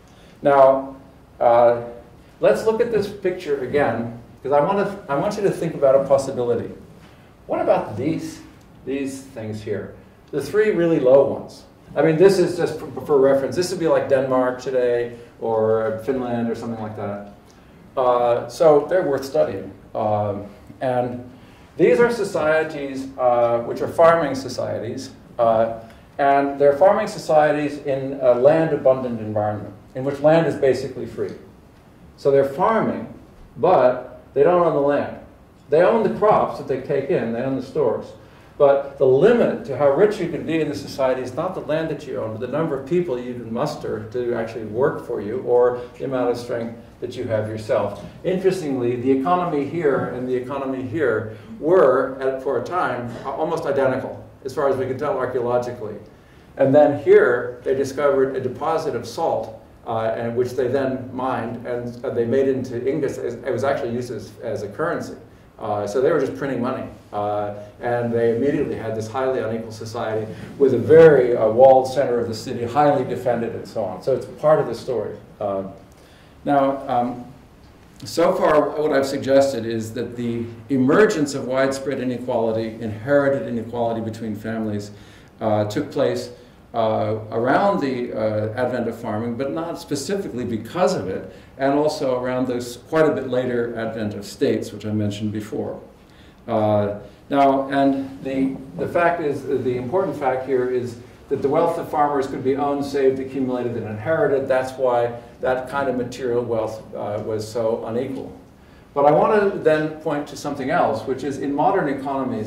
now, uh, let's look at this picture again, because I, want to, I want you to think about a possibility. What about these, these things here? The three really low ones. I mean, this is just for, for reference. This would be like Denmark today, or Finland, or something like that. Uh, so they're worth studying. Um, and these are societies uh, which are farming societies. Uh, and they're farming societies in a land-abundant environment, in which land is basically free. So they're farming, but they don't own the land. They own the crops that they take in, they own the stores. But the limit to how rich you can be in the society is not the land that you own, but the number of people you can muster to actually work for you, or the amount of strength that you have yourself. Interestingly, the economy here and the economy here were, at, for a time, almost identical, as far as we can tell archaeologically. And then here, they discovered a deposit of salt, uh, and which they then mined, and uh, they made it into ingots. It was actually used as, as a currency. Uh, so they were just printing money. Uh, and they immediately had this highly unequal society with a very uh, walled center of the city, highly defended and so on. So it's part of the story. Uh, now, um, so far what I've suggested is that the emergence of widespread inequality, inherited inequality between families, uh, took place uh, around the uh, advent of farming, but not specifically because of it, and also around this quite a bit later advent of states, which I mentioned before. Uh, now, and the, the fact is, the important fact here is that the wealth of farmers could be owned, saved, accumulated, and inherited. That's why that kind of material wealth uh, was so unequal. But I want to then point to something else, which is in modern economies,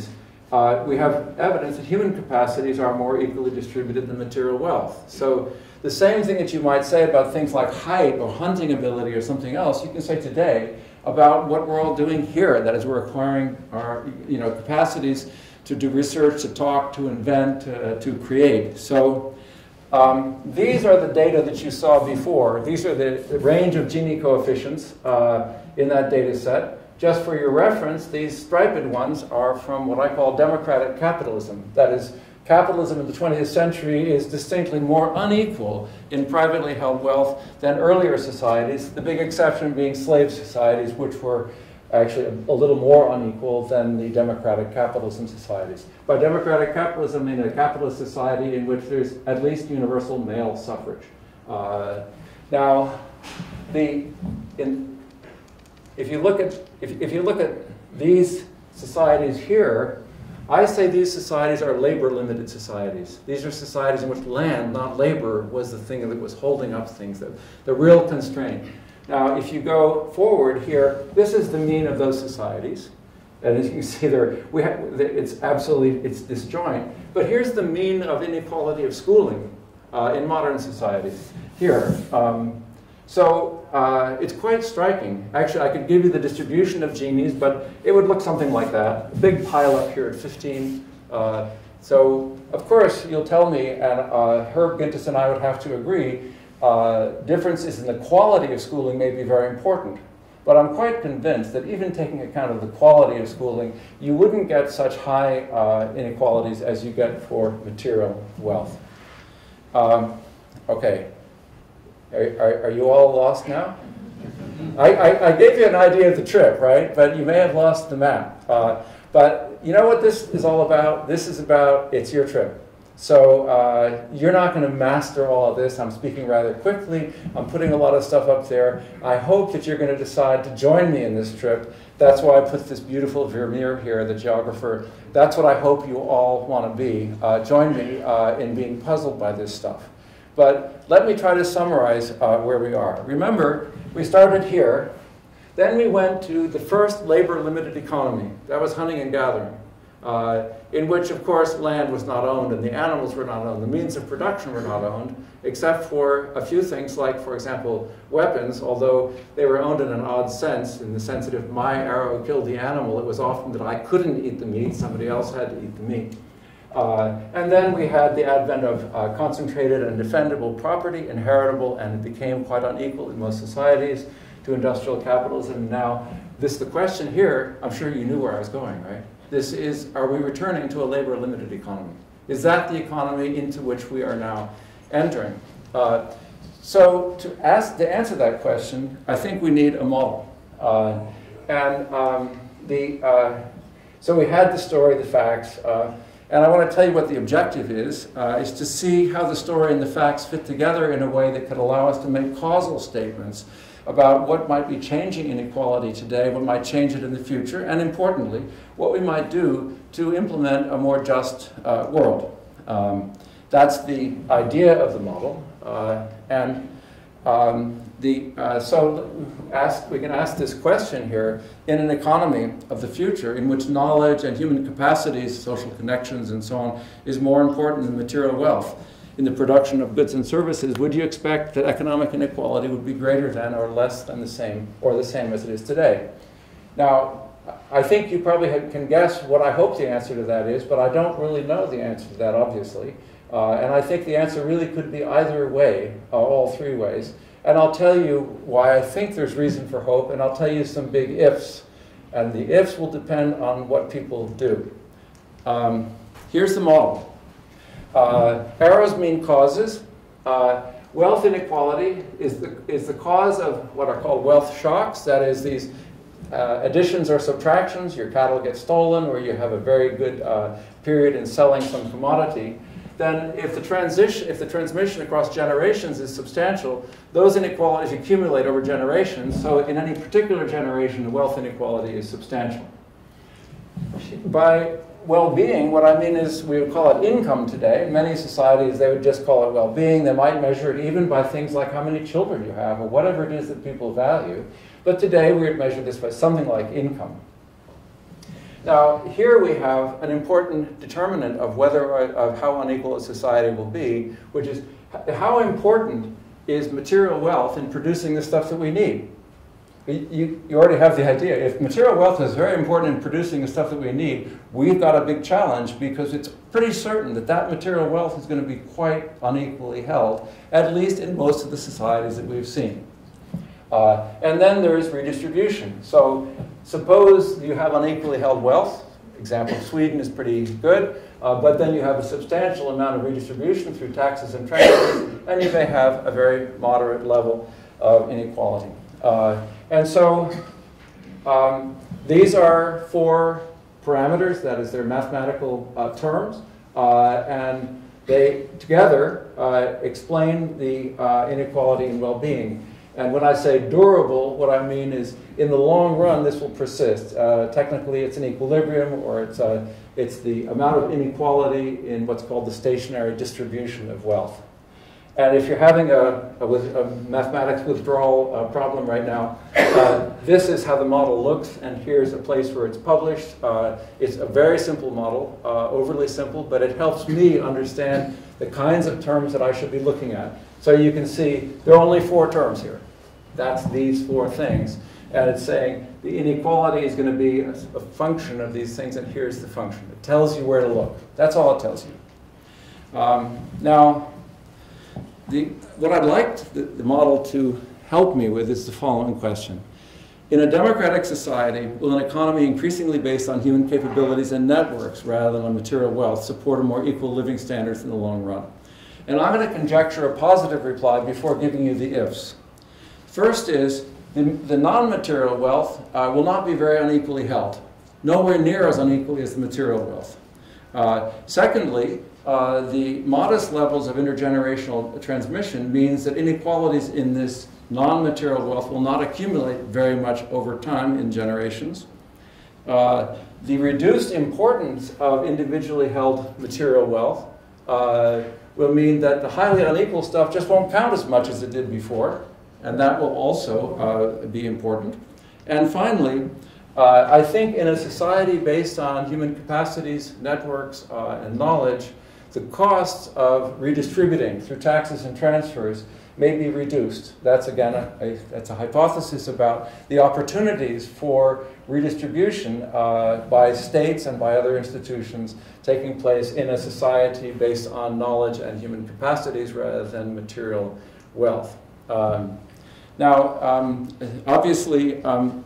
uh, we have evidence that human capacities are more equally distributed than material wealth. So the same thing that you might say about things like height or hunting ability or something else, you can say today about what we're all doing here. That is, we're acquiring our you know, capacities to do research, to talk, to invent, uh, to create. So um, these are the data that you saw before. These are the, the range of Gini coefficients uh, in that data set. Just for your reference, these striped ones are from what I call democratic capitalism. That is, capitalism in the twentieth century is distinctly more unequal in privately held wealth than earlier societies, the big exception being slave societies, which were actually a, a little more unequal than the democratic capitalism societies. By democratic capitalism, I mean a capitalist society in which there's at least universal male suffrage. Uh, now, the, in, if you look at if, if you look at these societies here, I say these societies are labor-limited societies. These are societies in which land, not labor, was the thing that was holding up things, the, the real constraint. Now, if you go forward here, this is the mean of those societies. And as you can see there, we have, it's absolutely, it's disjoint. But here's the mean of inequality of schooling uh, in modern societies here. Um, so uh, it's quite striking. Actually, I could give you the distribution of Ginis, but it would look something like that. A big pile up here at fifteen. Uh, so, of course, you'll tell me, and uh, Herb Gintis and I would have to agree, uh, differences in the quality of schooling may be very important. But I'm quite convinced that even taking account of the quality of schooling, you wouldn't get such high uh, inequalities as you get for material wealth. Um, okay. Are, are, are you all lost now? I, I, I gave you an idea of the trip, right? But you may have lost the map. Uh, but you know what this is all about? This is about, it's your trip. So uh, you're not going to master all of this. I'm speaking rather quickly. I'm putting a lot of stuff up there. I hope that you're going to decide to join me in this trip. That's why I put this beautiful Vermeer here, the geographer. That's what I hope you all want to be. Uh, join me uh, in being puzzled by this stuff. But let me try to summarize uh, where we are. Remember, we started here. Then we went to the first labor-limited economy. That was hunting and gathering, uh, in which, of course, land was not owned and the animals were not owned. The means of production were not owned, except for a few things like, for example, weapons, although they were owned in an odd sense, in the sense that if my arrow killed the animal, it was often that I couldn't eat the meat, somebody else had to eat the meat. Uh, and then we had the advent of uh, concentrated and defendable property, inheritable, and it became quite unequal in most societies, to industrial capitalism. Now, this the question here, I'm sure you knew where I was going, right? This is, are we returning to a labor-limited economy? Is that the economy into which we are now entering? Uh, so to, ask, to answer that question, I think we need a model. Uh, and um, the, uh, so we had the story, the facts, uh, and I want to tell you what the objective is, uh, is to see how the story and the facts fit together in a way that could allow us to make causal statements about what might be changing inequality today, what might change it in the future, and importantly, what we might do to implement a more just uh, world. Um, that's the idea of the model. Uh, and um, the, uh, so ask, we can ask this question here, in an economy of the future in which knowledge and human capacities, social connections and so on, is more important than material wealth, in the production of goods and services, would you expect that economic inequality would be greater than or less than the same, or the same as it is today? Now, I think you probably can guess what I hope the answer to that is, but I don't really know the answer to that, obviously. Uh, and I think the answer really could be either way, uh, all three ways. And I'll tell you why I think there's reason for hope, and I'll tell you some big ifs. And the ifs will depend on what people do. Um, here's the model. Uh, arrows mean causes. Uh, wealth inequality is the, is the cause of what are called wealth shocks. That is, these uh, additions or subtractions. Your cattle get stolen, or you have a very good uh, period in selling some commodity. Then if the transition, if the transmission across generations is substantial, those inequalities accumulate over generations. So in any particular generation, the wealth inequality is substantial. By well-being, what I mean is we would call it income today. In many societies, they would just call it well-being. They might measure it even by things like how many children you have or whatever it is that people value. But today, we would measure this by something like income. Now, here we have an important determinant of whether, of how unequal a society will be, which is how important is material wealth in producing the stuff that we need. You, you already have the idea. If material wealth is very important in producing the stuff that we need, we've got a big challenge because it's pretty certain that that material wealth is going to be quite unequally held, at least in most of the societies that we've seen. Uh, and then there's redistribution. So suppose you have unequally held wealth. Example of Sweden is pretty good. Uh, but then you have a substantial amount of redistribution through taxes and transfers, and you may have a very moderate level of inequality. Uh, and so um, these are four parameters, that is, they're mathematical uh, terms, uh, and they together uh, explain the uh, inequality in well-being. And when I say durable, what I mean is in the long run this will persist. Uh, technically it's an equilibrium, or it's, a, it's the amount of inequality in what's called the stationary distribution of wealth. And if you're having a, a, a mathematics withdrawal uh, problem right now, uh, this is how the model looks, and here's a place where it's published. Uh, it's a very simple model, uh, overly simple, but it helps me understand the kinds of terms that I should be looking at. So you can see there are only four terms here. That's these four things. And it's saying the inequality is going to be a, a function of these things, and here's the function. It tells you where to look. That's all it tells you. Um, now, The, what I'd like the, the model to help me with is the following question. In a democratic society, will an economy increasingly based on human capabilities and networks rather than on material wealth support a more equal living standards in the long run? And I'm going to conjecture a positive reply before giving you the ifs. First is, the, the non-material wealth uh, will not be very unequally held. Nowhere near as unequally as the material wealth. Uh, secondly, Uh, the modest levels of intergenerational transmission means that inequalities in this non-material wealth will not accumulate very much over time in generations. Uh, the reduced importance of individually held material wealth uh, will mean that the highly unequal stuff just won't count as much as it did before, and that will also uh, be important. And finally, uh, I think in a society based on human capacities, networks, uh, and knowledge, the costs of redistributing through taxes and transfers may be reduced. That's, again, a, a, that's a hypothesis about the opportunities for redistribution uh, by states and by other institutions taking place in a society based on knowledge and human capacities rather than material wealth. Um, now, um, obviously, um,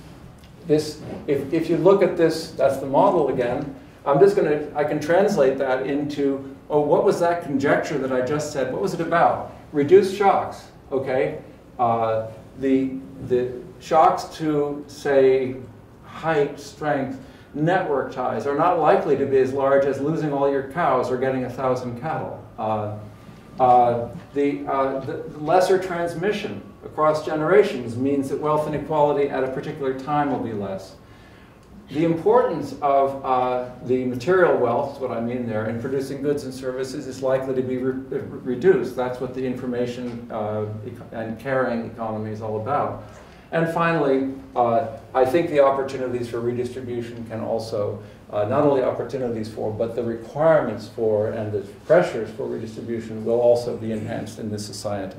this, if, if you look at this, that's the model again. I'm just going to, I can translate that into, oh, what was that conjecture that I just said? What was it about? Reduced shocks, okay? Uh, the, the shocks to, say, height, strength, network ties are not likely to be as large as losing all your cows or getting a thousand cattle. Uh, uh, the, uh, the lesser transmission across generations means that wealth inequality at a particular time will be less. The importance of uh, the material wealth, is what I mean there, in producing goods and services is likely to be re reduced. That's what the information uh, and caring economy is all about. And finally, uh, I think the opportunities for redistribution can also, uh, not only opportunities for, but the requirements for and the pressures for redistribution will also be enhanced in this society.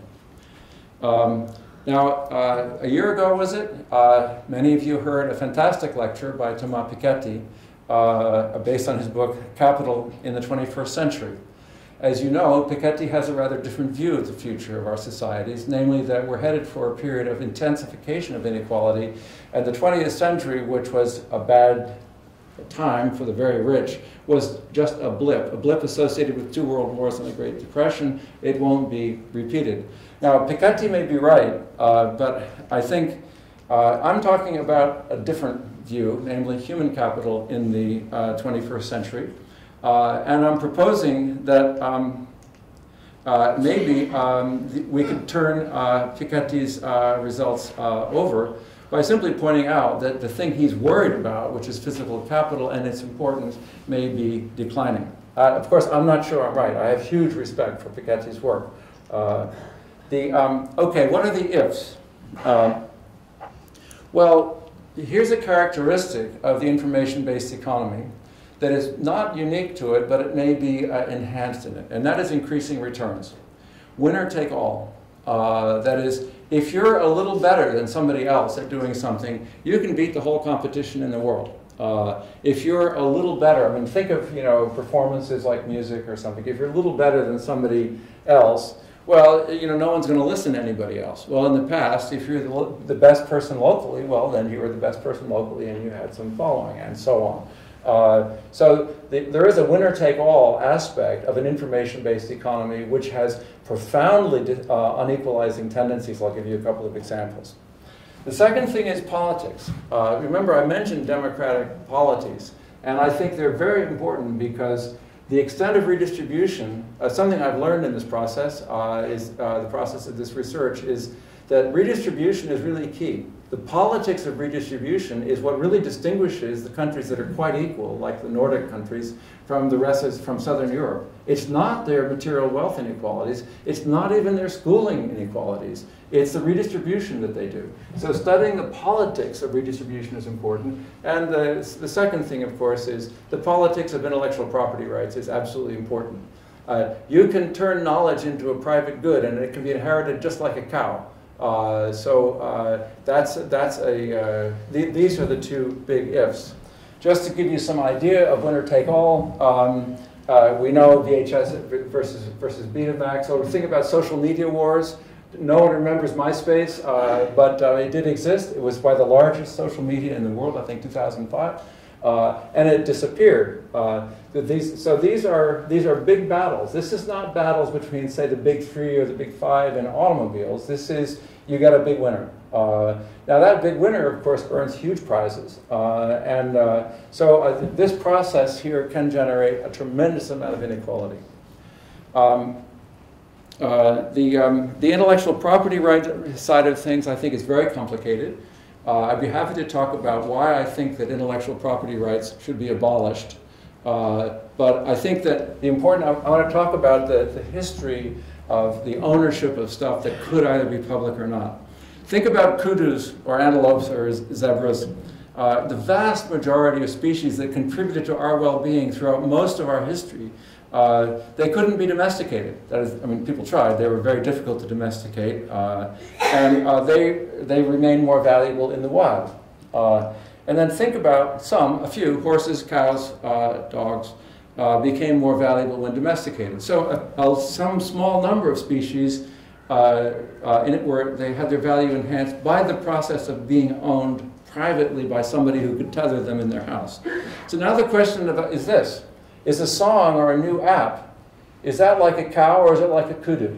Um, Now, uh, a year ago, was it, uh, many of you heard a fantastic lecture by Thomas Piketty uh, based on his book, Capital in the twenty-first century. As you know, Piketty has a rather different view of the future of our societies, namely that we're headed for a period of intensification of inequality, and the twentieth century, which was a bad time for the very rich, was just a blip, a blip associated with two world wars and the Great Depression. It won't be repeated. Now, Piketty may be right, uh, but I think uh, I'm talking about a different view, namely human capital in the uh, twenty-first century. Uh, and I'm proposing that um, uh, maybe um, we could turn uh, Piketty's uh, results uh, over by simply pointing out that the thing he's worried about, which is physical capital and its importance, may be declining. Uh, of course, I'm not sure I'm right. I have huge respect for Piketty's work. Uh, the, um, okay, what are the ifs? Uh, well, here's a characteristic of the information-based economy that is not unique to it, but it may be uh, enhanced in it, and that is increasing returns. Winner take all. Uh, that is, if you're a little better than somebody else at doing something, you can beat the whole competition in the world. Uh, if you're a little better, I mean, think of, you know, performances like music or something. If you're a little better than somebody else, well, you know, no one's going to listen to anybody else. Well, in the past, if you're the, the best person locally, well, then you were the best person locally and you had some following, and so on. Uh, so the, there is a winner-take-all aspect of an information-based economy which has profoundly uh, unequalizing tendencies. I'll give you a couple of examples. The second thing is politics. Uh, remember, I mentioned democratic polities, and I think they're very important because the extent of redistribution, uh, something I've learned in this process, uh, is uh, the process of this research, is that redistribution is really key. The politics of redistribution is what really distinguishes the countries that are quite equal, like the Nordic countries, from the rest of, from Southern Europe. It's not their material wealth inequalities. It's not even their schooling inequalities. It's the redistribution that they do. So studying the politics of redistribution is important. And the, the second thing, of course, is the politics of intellectual property rights is absolutely important. Uh, you can turn knowledge into a private good, and it can be inherited just like a cow. Uh, so uh, that's, that's a, uh, th these are the two big ifs. Just to give you some idea of winner take all, um, uh, we know V H S versus, versus Betamax. So think about social media wars. No one remembers MySpace, uh, but uh, it did exist. It was by the largest social media in the world, I think two thousand five. Uh, and it disappeared. Uh, these, so these are, these are big battles. This is not battles between, say, the big three or the big five in automobiles. This is, you got a big winner. Uh, now that big winner, of course, earns huge prizes. Uh, and uh, so uh, th this process here can generate a tremendous amount of inequality. Um, uh, the, um, the intellectual property right side of things, I think, is very complicated. Uh, I'd be happy to talk about why I think that intellectual property rights should be abolished. Uh, but I think that the important, I, I want to talk about the, the history of the ownership of stuff that could either be public or not. Think about kudus or antelopes or zebras. Uh, the vast majority of species that contributed to our well-being throughout most of our history, uh, they couldn't be domesticated. That is, I mean, people tried. They were very difficult to domesticate, uh, and uh, they they remain more valuable in the wild. Uh, and then think about some, a few horses, cows, uh, dogs uh, became more valuable when domesticated. So uh, uh, some small number of species uh, uh, in it were they had their value enhanced by the process of being owned privately by somebody who could tether them in their house. So now the question about, is this. Is a song or a new app, is that like a cow or is it like a kudu?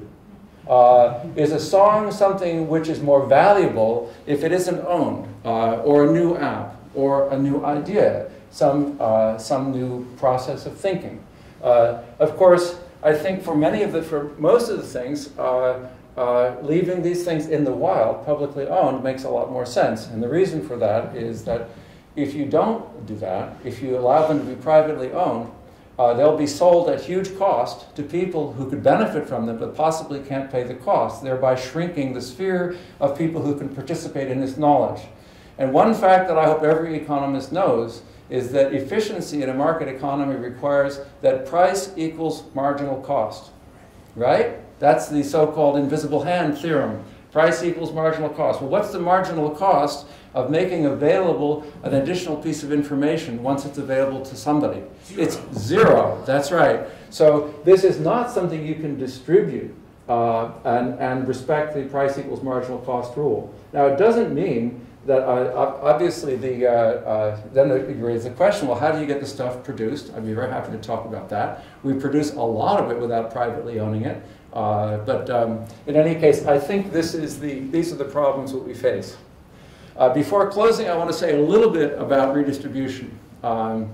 Uh, is a song something which is more valuable if it isn't owned, uh, or a new app, or a new idea, some, uh, some new process of thinking? Uh, of course, I think for many of the, for most of the things, uh, uh, leaving these things in the wild, publicly owned, makes a lot more sense. And the reason for that is that if you don't do that, if you allow them to be privately owned, Uh, they'll be sold at huge cost to people who could benefit from them but possibly can't pay the cost, thereby shrinking the sphere of people who can participate in this knowledge. And one fact that I hope every economist knows is that efficiency in a market economy requires that price equals marginal cost, right? That's the so-called invisible hand theorem. Price equals marginal cost. Well, what's the marginal cost of making available an additional piece of information once it's available to somebody? Zero. It's zero, that's right. So this is not something you can distribute uh, and, and respect the price equals marginal cost rule. Now it doesn't mean that, uh, obviously, the, uh, uh, then it raises the question, well, how do you get the stuff produced? I'd be very happy to talk about that. We produce a lot of it without privately owning it. Uh, but um, in any case, I think this is the, these are the problems that we face. Uh, before closing, I want to say a little bit about redistribution. Um,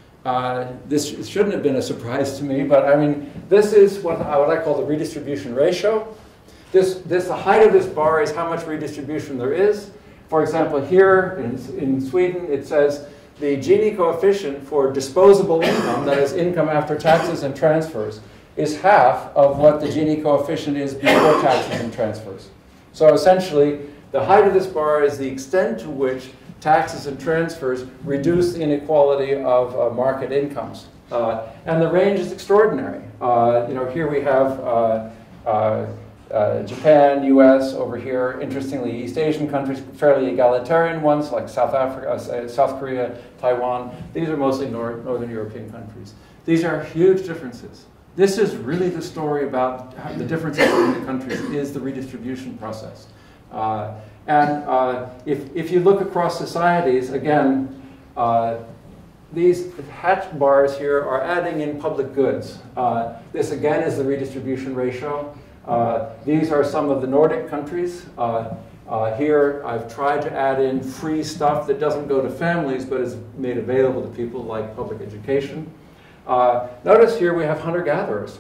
uh, this shouldn't have been a surprise to me, but I mean, this is what, what I call the redistribution ratio. This, this, the height of this bar is how much redistribution there is. For example, here in, in Sweden, it says the Gini coefficient for disposable income, that is income after taxes and transfers, is half of what the Gini coefficient is before taxes and transfers. So essentially, the height of this bar is the extent to which taxes and transfers reduce the inequality of uh, market incomes. Uh, and the range is extraordinary. Uh, you know, here we have uh, uh, uh, Japan, U S, over here, interestingly, East Asian countries, fairly egalitarian ones like South Africa, uh, South Korea, Taiwan. These are mostly nor Northern European countries. These are huge differences. This is really the story about how the differences between the countries is the redistribution process. Uh, and uh, if, if you look across societies, again, uh, these hatched bars here are adding in public goods. Uh, this again is the redistribution ratio. Uh, these are some of the Nordic countries. Uh, uh, here I've tried to add in free stuff that doesn't go to families but is made available to people, like public education. Uh, notice here we have hunter-gatherers.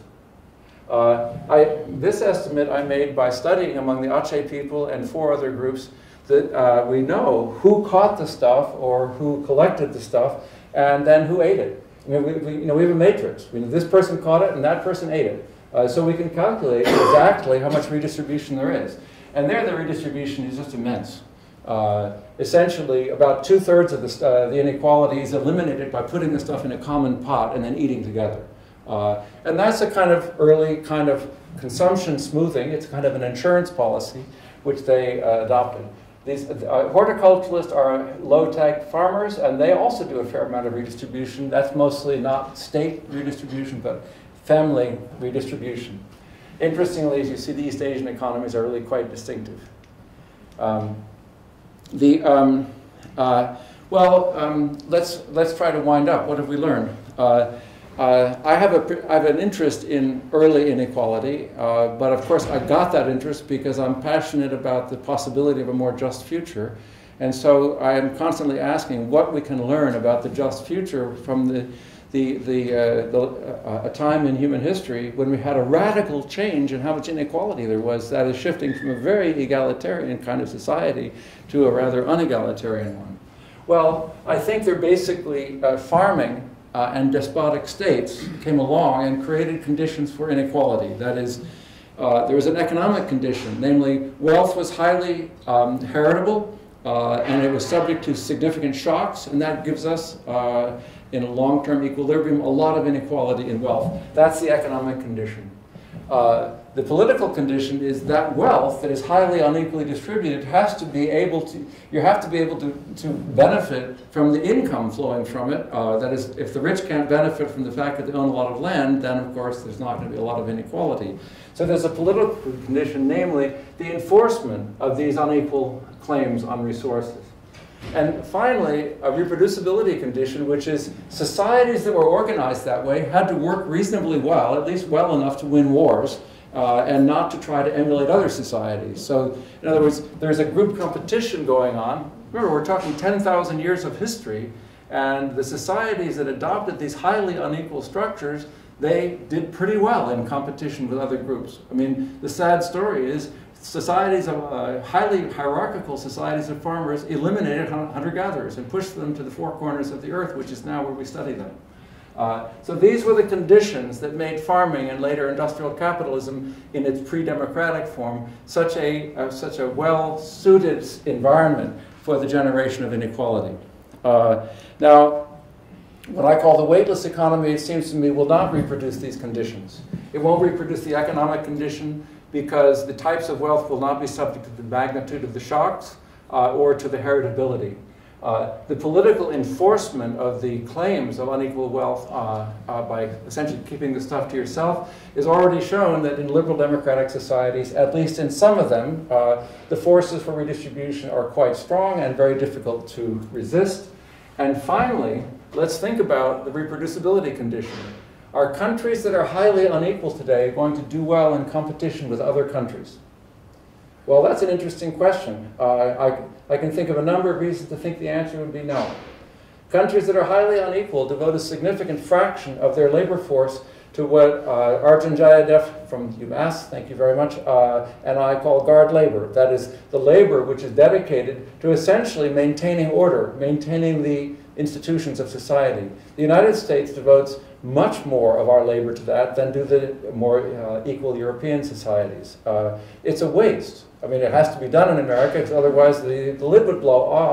Uh, I, this estimate I made by studying among the Aceh people and four other groups that uh, we know who caught the stuff or who collected the stuff and then who ate it. I mean, we, we, you know, we have a matrix. We know this person caught it and that person ate it. Uh, so we can calculate exactly how much redistribution there is. And there the redistribution is just immense. Uh, essentially, about two-thirds of the, uh, the inequality is eliminated by putting the stuff in a common pot and then eating together. Uh, and that's a kind of early kind of consumption smoothing. It's kind of an insurance policy which they uh, adopted. These uh, horticulturalists are low-tech farmers, and they also do a fair amount of redistribution. That's mostly not state redistribution, but family redistribution. Interestingly, as you see, the East Asian economies are really quite distinctive. Um, The, um, uh, well, um, let's, let's try to wind up. What have we learned? Uh, uh, I, have a, I have an interest in early inequality, uh, but of course I got that interest because I'm passionate about the possibility of a more just future. And so I am constantly asking what we can learn about the just future from the, the, the, uh, the, uh, a time in human history when we had a radical change in how much inequality there was, that is shifting from a very egalitarian kind of society to a rather unegalitarian one. Well, I think they're basically uh, farming uh, and despotic states came along and created conditions for inequality. That is, uh, there was an economic condition, namely wealth was highly um, heritable uh, and it was subject to significant shocks, and that gives us uh, in a long-term equilibrium a lot of inequality in wealth. That's the economic condition. Uh, the political condition is that wealth that is highly unequally distributed has to be able to, you have to be able to, to benefit from the income flowing from it. Uh, that is, if the rich can't benefit from the fact that they own a lot of land, then of course there's not going to be a lot of inequality. So there's a political condition, namely the enforcement of these unequal claims on resources. And finally, a reproducibility condition, which is societies that were organized that way had to work reasonably well, at least well enough to win wars, uh, and not to try to emulate other societies. So, in other words, there's a group competition going on. Remember, we're talking ten thousand years of history, and the societies that adopted these highly unequal structures, they did pretty well in competition with other groups. I mean, the sad story is societies of uh, highly hierarchical societies of farmers eliminated hunter-gatherers and pushed them to the four corners of the earth, which is now where we study them. Uh, so these were the conditions that made farming and later industrial capitalism in its pre-democratic form such a, uh, such a well-suited environment for the generation of inequality. Uh, now, what I call the weightless economy, it seems to me, will not reproduce these conditions. It won't reproduce the economic condition because the types of wealth will not be subject to the magnitude of the shocks uh, or to the heritability. Uh, the political enforcement of the claims of unequal wealth uh, uh, by essentially keeping the stuff to yourself is already shown that in liberal democratic societies, at least in some of them, uh, the forces for redistribution are quite strong and very difficult to resist. And finally, let's think about the reproducibility condition. Are countries that are highly unequal today going to do well in competition with other countries? Well, that's an interesting question. Uh, I, I can think of a number of reasons to think the answer would be no. Countries that are highly unequal devote a significant fraction of their labor force to what uh, Arjun Jayadev from UMass, thank you very much, uh, and I call guard labor. That is the labor which is dedicated to essentially maintaining order, maintaining the institutions of society. The United States devotes much more of our labor to that than do the more uh, equal European societies. Uh, it's a waste. I mean, it has to be done in America, because otherwise the, the lid would blow off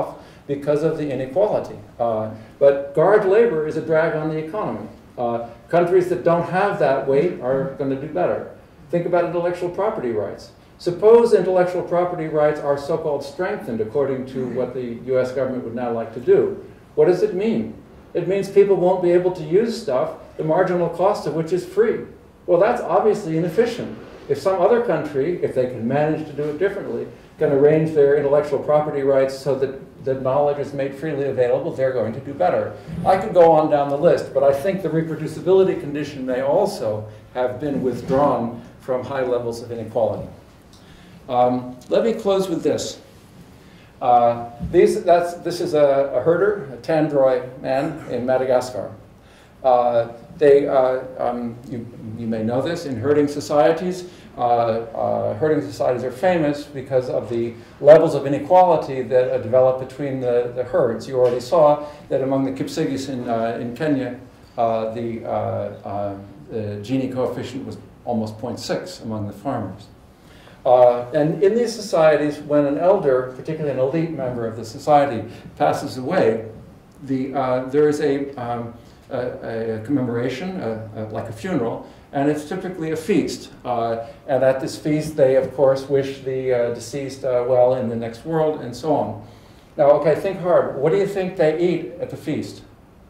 because of the inequality. Uh, but guard labor is a drag on the economy. Uh, countries that don't have that weight are going to do better. Think about intellectual property rights. Suppose intellectual property rights are so-called strengthened according to what the U S government would now like to do. What does it mean? It means people won't be able to use stuff, the marginal cost of which is free. Well, that's obviously inefficient. If some other country, if they can manage to do it differently, can arrange their intellectual property rights so that the knowledge is made freely available, they're going to do better. I could go on down the list, but I think the reproducibility condition may also have been withdrawn from high levels of inequality. Um, let me close with this. Uh, these, that's, this is a, a herder, a Tandroy man in Madagascar. Uh, they, uh, um, you, you may know this, in herding societies, uh, uh, herding societies are famous because of the levels of inequality that uh, develop between the, the herds. You already saw that among the Kipsigis in, uh, in Kenya, uh, the, uh, uh, the Gini coefficient was almost zero point six among the farmers. Uh, and in these societies, when an elder, particularly an elite member of the society, passes away, the, uh, there is a, um, a, a commemoration, a, a, like a funeral, and it's typically a feast. Uh, and at this feast, they, of course, wish the uh, deceased uh, well in the next world, and so on. Now, okay, think hard. What do you think they eat at the feast?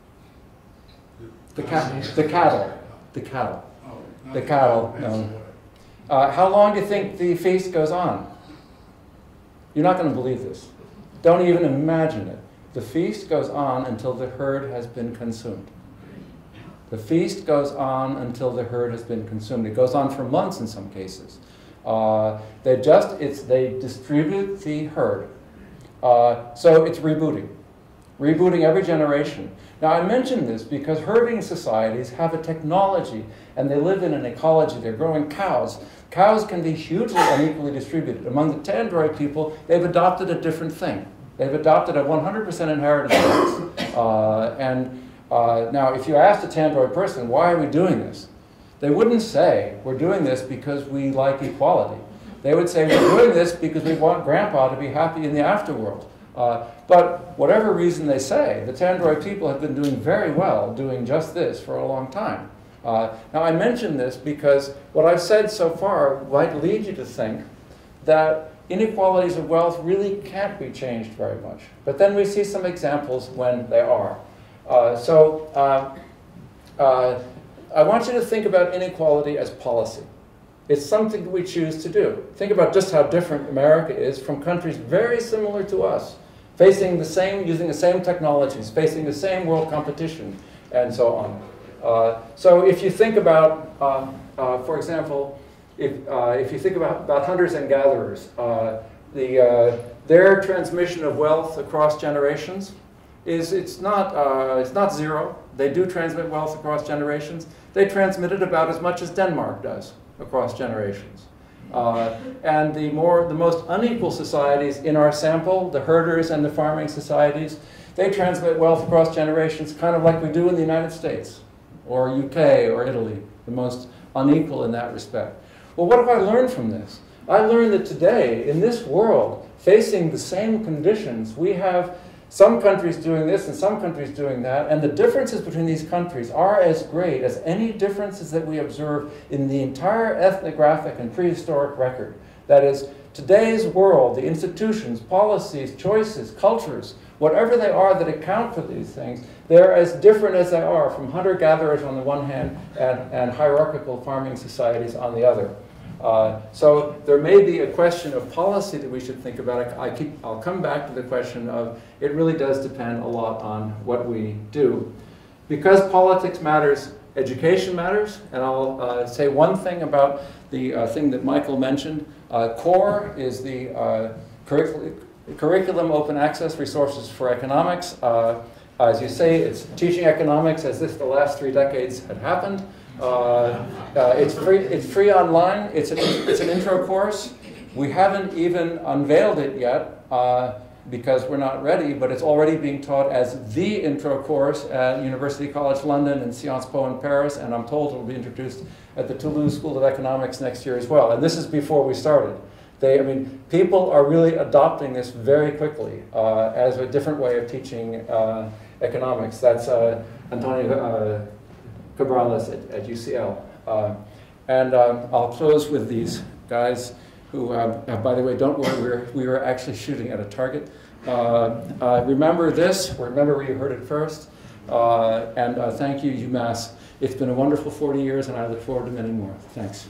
The, ca the cattle. The cattle. The cattle. No. Uh, how long do you think the feast goes on? You're not going to believe this. Don't even imagine it. The feast goes on until the herd has been consumed. The feast goes on until the herd has been consumed. It goes on for months in some cases. Uh, they just, it's, they distribute the herd. Uh, so it's rebooting. Rebooting every generation. Now, I mention this because herding societies have a technology, and they live in an ecology. They're growing cows. Cows can be hugely unequally distributed. Among the Tandroy people, they've adopted a different thing. They've adopted a one hundred percent inheritance tax. Uh, and uh, now, if you asked a Tandroy person, why are we doing this? They wouldn't say, we're doing this because we like equality. They would say, we're doing this because we want Grandpa to be happy in the afterworld. Uh, but whatever reason they say, the Tandroy people have been doing very well doing just this for a long time. Uh, now, I mention this because what I've said so far might lead you to think that inequalities of wealth really can't be changed very much. But then we see some examples when they are. Uh, so uh, uh, I want you to think about inequality as policy. It's something that we choose to do. Think about just how different America is from countries very similar to us, facing the same, using the same technologies, facing the same world competition, and so on. Uh, so if you think about, uh, uh, for example, if, uh, if you think about, about hunters and gatherers, uh, the, uh, their transmission of wealth across generations is it's not, uh, it's not zero. They do transmit wealth across generations. They transmit it about as much as Denmark does across generations. Uh, and the, more, the most unequal societies in our sample, the herders and the farming societies, they transmit wealth across generations kind of like we do in the United States, or U K, or Italy, the most unequal in that respect. Well, what have I learned from this? I learned that today, in this world, facing the same conditions, we have some countries doing this and some countries doing that, and the differences between these countries are as great as any differences that we observe in the entire ethnographic and prehistoric record. That is, today's world, the institutions, policies, choices, cultures, whatever they are that account for these things, they're as different as they are from hunter-gatherers on the one hand and, and hierarchical farming societies on the other. Uh, so there may be a question of policy that we should think about. I, I keep, I'll come back to the question of it really does depend a lot on what we do. Because politics matters, education matters, and I'll uh, say one thing about the uh, thing that Michael mentioned. Uh, CORE is the uh, curriculum, curriculum Open Access Resources for Economics. Uh, as you say, it's teaching economics as if the last three decades had happened. Uh, uh, it's free. It's free online. It's an, it's an intro course. We haven't even unveiled it yet uh, because we're not ready. But it's already being taught as the intro course at University College London and Sciences Po in Paris, and I'm told it will be introduced at the Toulouse School of Economics next year as well. And this is before we started. They, I mean, people are really adopting this very quickly uh, as a different way of teaching uh, economics. That's uh, Antonio uh, Cabrales at, at U C L. Uh, and um, I'll close with these guys who, uh, uh, by the way, don't worry, we were, we were actually shooting at a target. Uh, uh, remember this, remember where you heard it first, uh, and uh, thank you, UMass. It's been a wonderful forty years, and I look forward to many more. Thanks.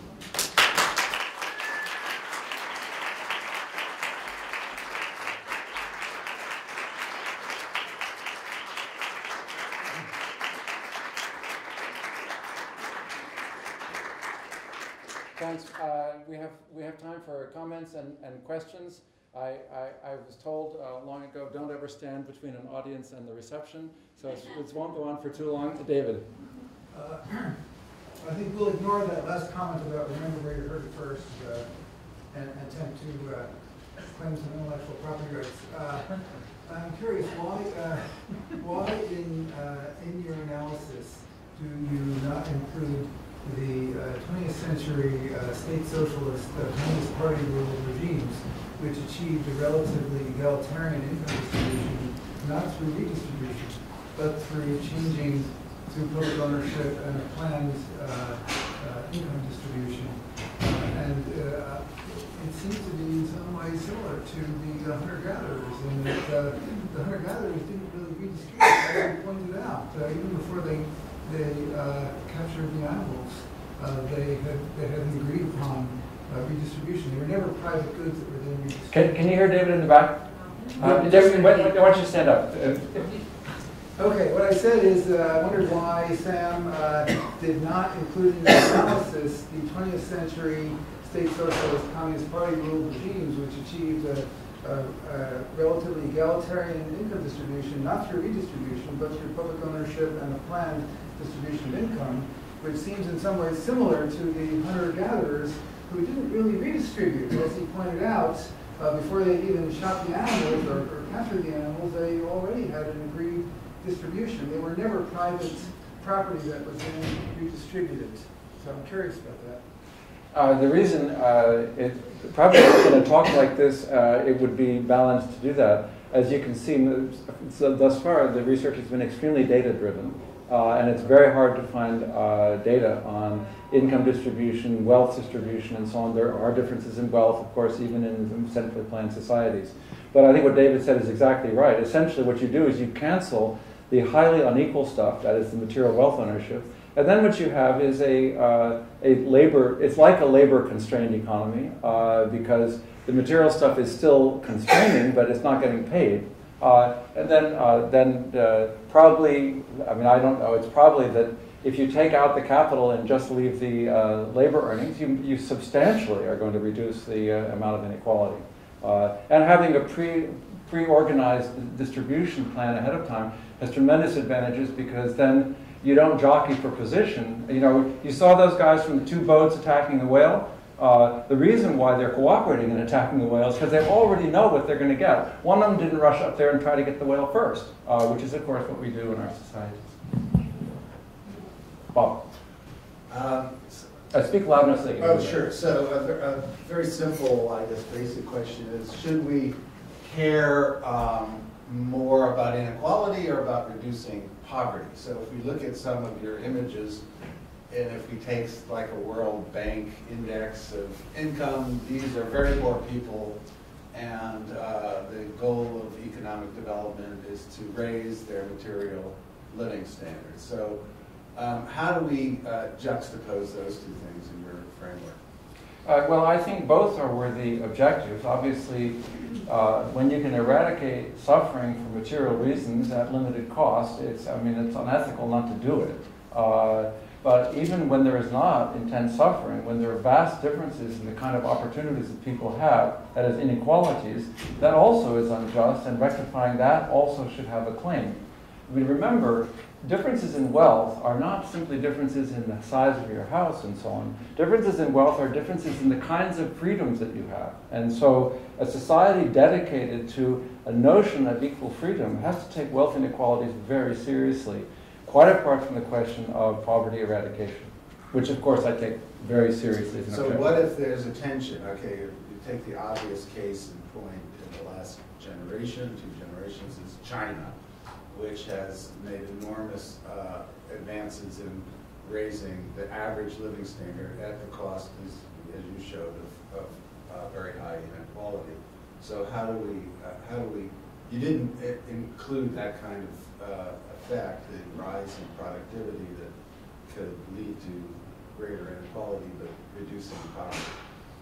Thanks. Uh, we have we have time for comments and, and questions. I, I, I was told uh, long ago, don't ever stand between an audience and the reception, so it won't go on for too long. David. Uh, I think we'll ignore that last comment about remember where you heard it first uh, and attempt to uh, claim some intellectual property rights. Uh, I'm curious, why, uh, why in, uh, in your analysis do you not include the uh, twentieth century uh, state socialist uh, Communist Party ruled regimes, which achieved a relatively egalitarian income distribution, not through redistribution, but through changing through public ownership and a planned uh, uh, income distribution. Uh, and uh, it seems to be in some ways similar to the uh, hunter-gatherers, in that uh, the hunter-gatherers didn't really redistribute, as you pointed out. Uh, even before they they uh, captured the animals, uh, they had they had agreed upon uh, redistribution. They were never private goods that were then redistributed. Can, can you hear David in the back? Uh, David, why, why don't you stand up? Okay, what I said is uh, I wondered why Sam uh, did not include in the analysis the twentieth century state socialist Communist Party ruled regimes, which achieved a, a, a relatively egalitarian income distribution, not through redistribution, but through public ownership and a planned distribution of income, which seems in some ways similar to the hunter-gatherers who didn't really redistribute. As he pointed out, uh, before they even shot the animals or, or captured the animals, they already had an agreed distribution. They were never private property that was then redistributed. So I'm curious about that. Uh, the reason uh, it probably in a talk like this, uh, it would be balanced to do that. As you can see, so thus far the research has been extremely data-driven, uh, and it's very hard to find uh, data on income distribution, wealth distribution, and so on. There are differences in wealth, of course, even in centrally planned societies. But I think what David said is exactly right. Essentially, what you do is you cancel the highly unequal stuff, that is the material wealth ownership, and then what you have is a, uh, a labor, it's like a labor-constrained economy, uh, because the material stuff is still constraining, but it's not getting paid. Uh, and then, uh, then uh, probably, I mean, I don't know, it's probably that if you take out the capital and just leave the uh, labor earnings, you, you substantially are going to reduce the uh, amount of inequality. Uh, and having a pre, pre-organized distribution plan ahead of time has tremendous advantages, because then you don't jockey for position. You know, you saw those guys from the two boats attacking the whale. Uh, the reason why they're cooperating in attacking the whale is because they already know what they're going to get. One of them didn't rush up there and try to get the whale first, uh, which is, of course, what we do in our societies. Bob. Um, I speak loud enough so you can oh, do that. sure. So a, a very simple, I guess, basic question is, should we care um, more about inequality or about reducing poverty? So if we look at some of your images, and if we take like a World Bank index of income, these are very poor people, and uh, the goal of economic development is to raise their material living standards. So um, how do we uh, juxtapose those two things in your framework? Uh, well, I think both are worthy objectives. Obviously, uh, when you can eradicate suffering for material reasons at limited cost, it's, I mean, it's unethical not to do it. Uh, but even when there is not intense suffering, when there are vast differences in the kind of opportunities that people have, that is inequalities, that also is unjust, and rectifying that also should have a claim. I mean, remember, differences in wealth are not simply differences in the size of your house and so on. Differences in wealth are differences in the kinds of freedoms that you have. And so a society dedicated to a notion of equal freedom has to take wealth inequalities very seriously, quite apart from the question of poverty eradication, which of course I take very seriously as an So objective. what if there's a tension? Okay, take the obvious case and point in the last generation, two generations, is China, which has made enormous uh, advances in raising the average living standard at the cost, as, as you showed, of, of uh, very high inequality. So how do we, uh, how do we, you didn't I- include that kind of uh, effect, the rise in productivity that could lead to greater inequality, but reducing poverty.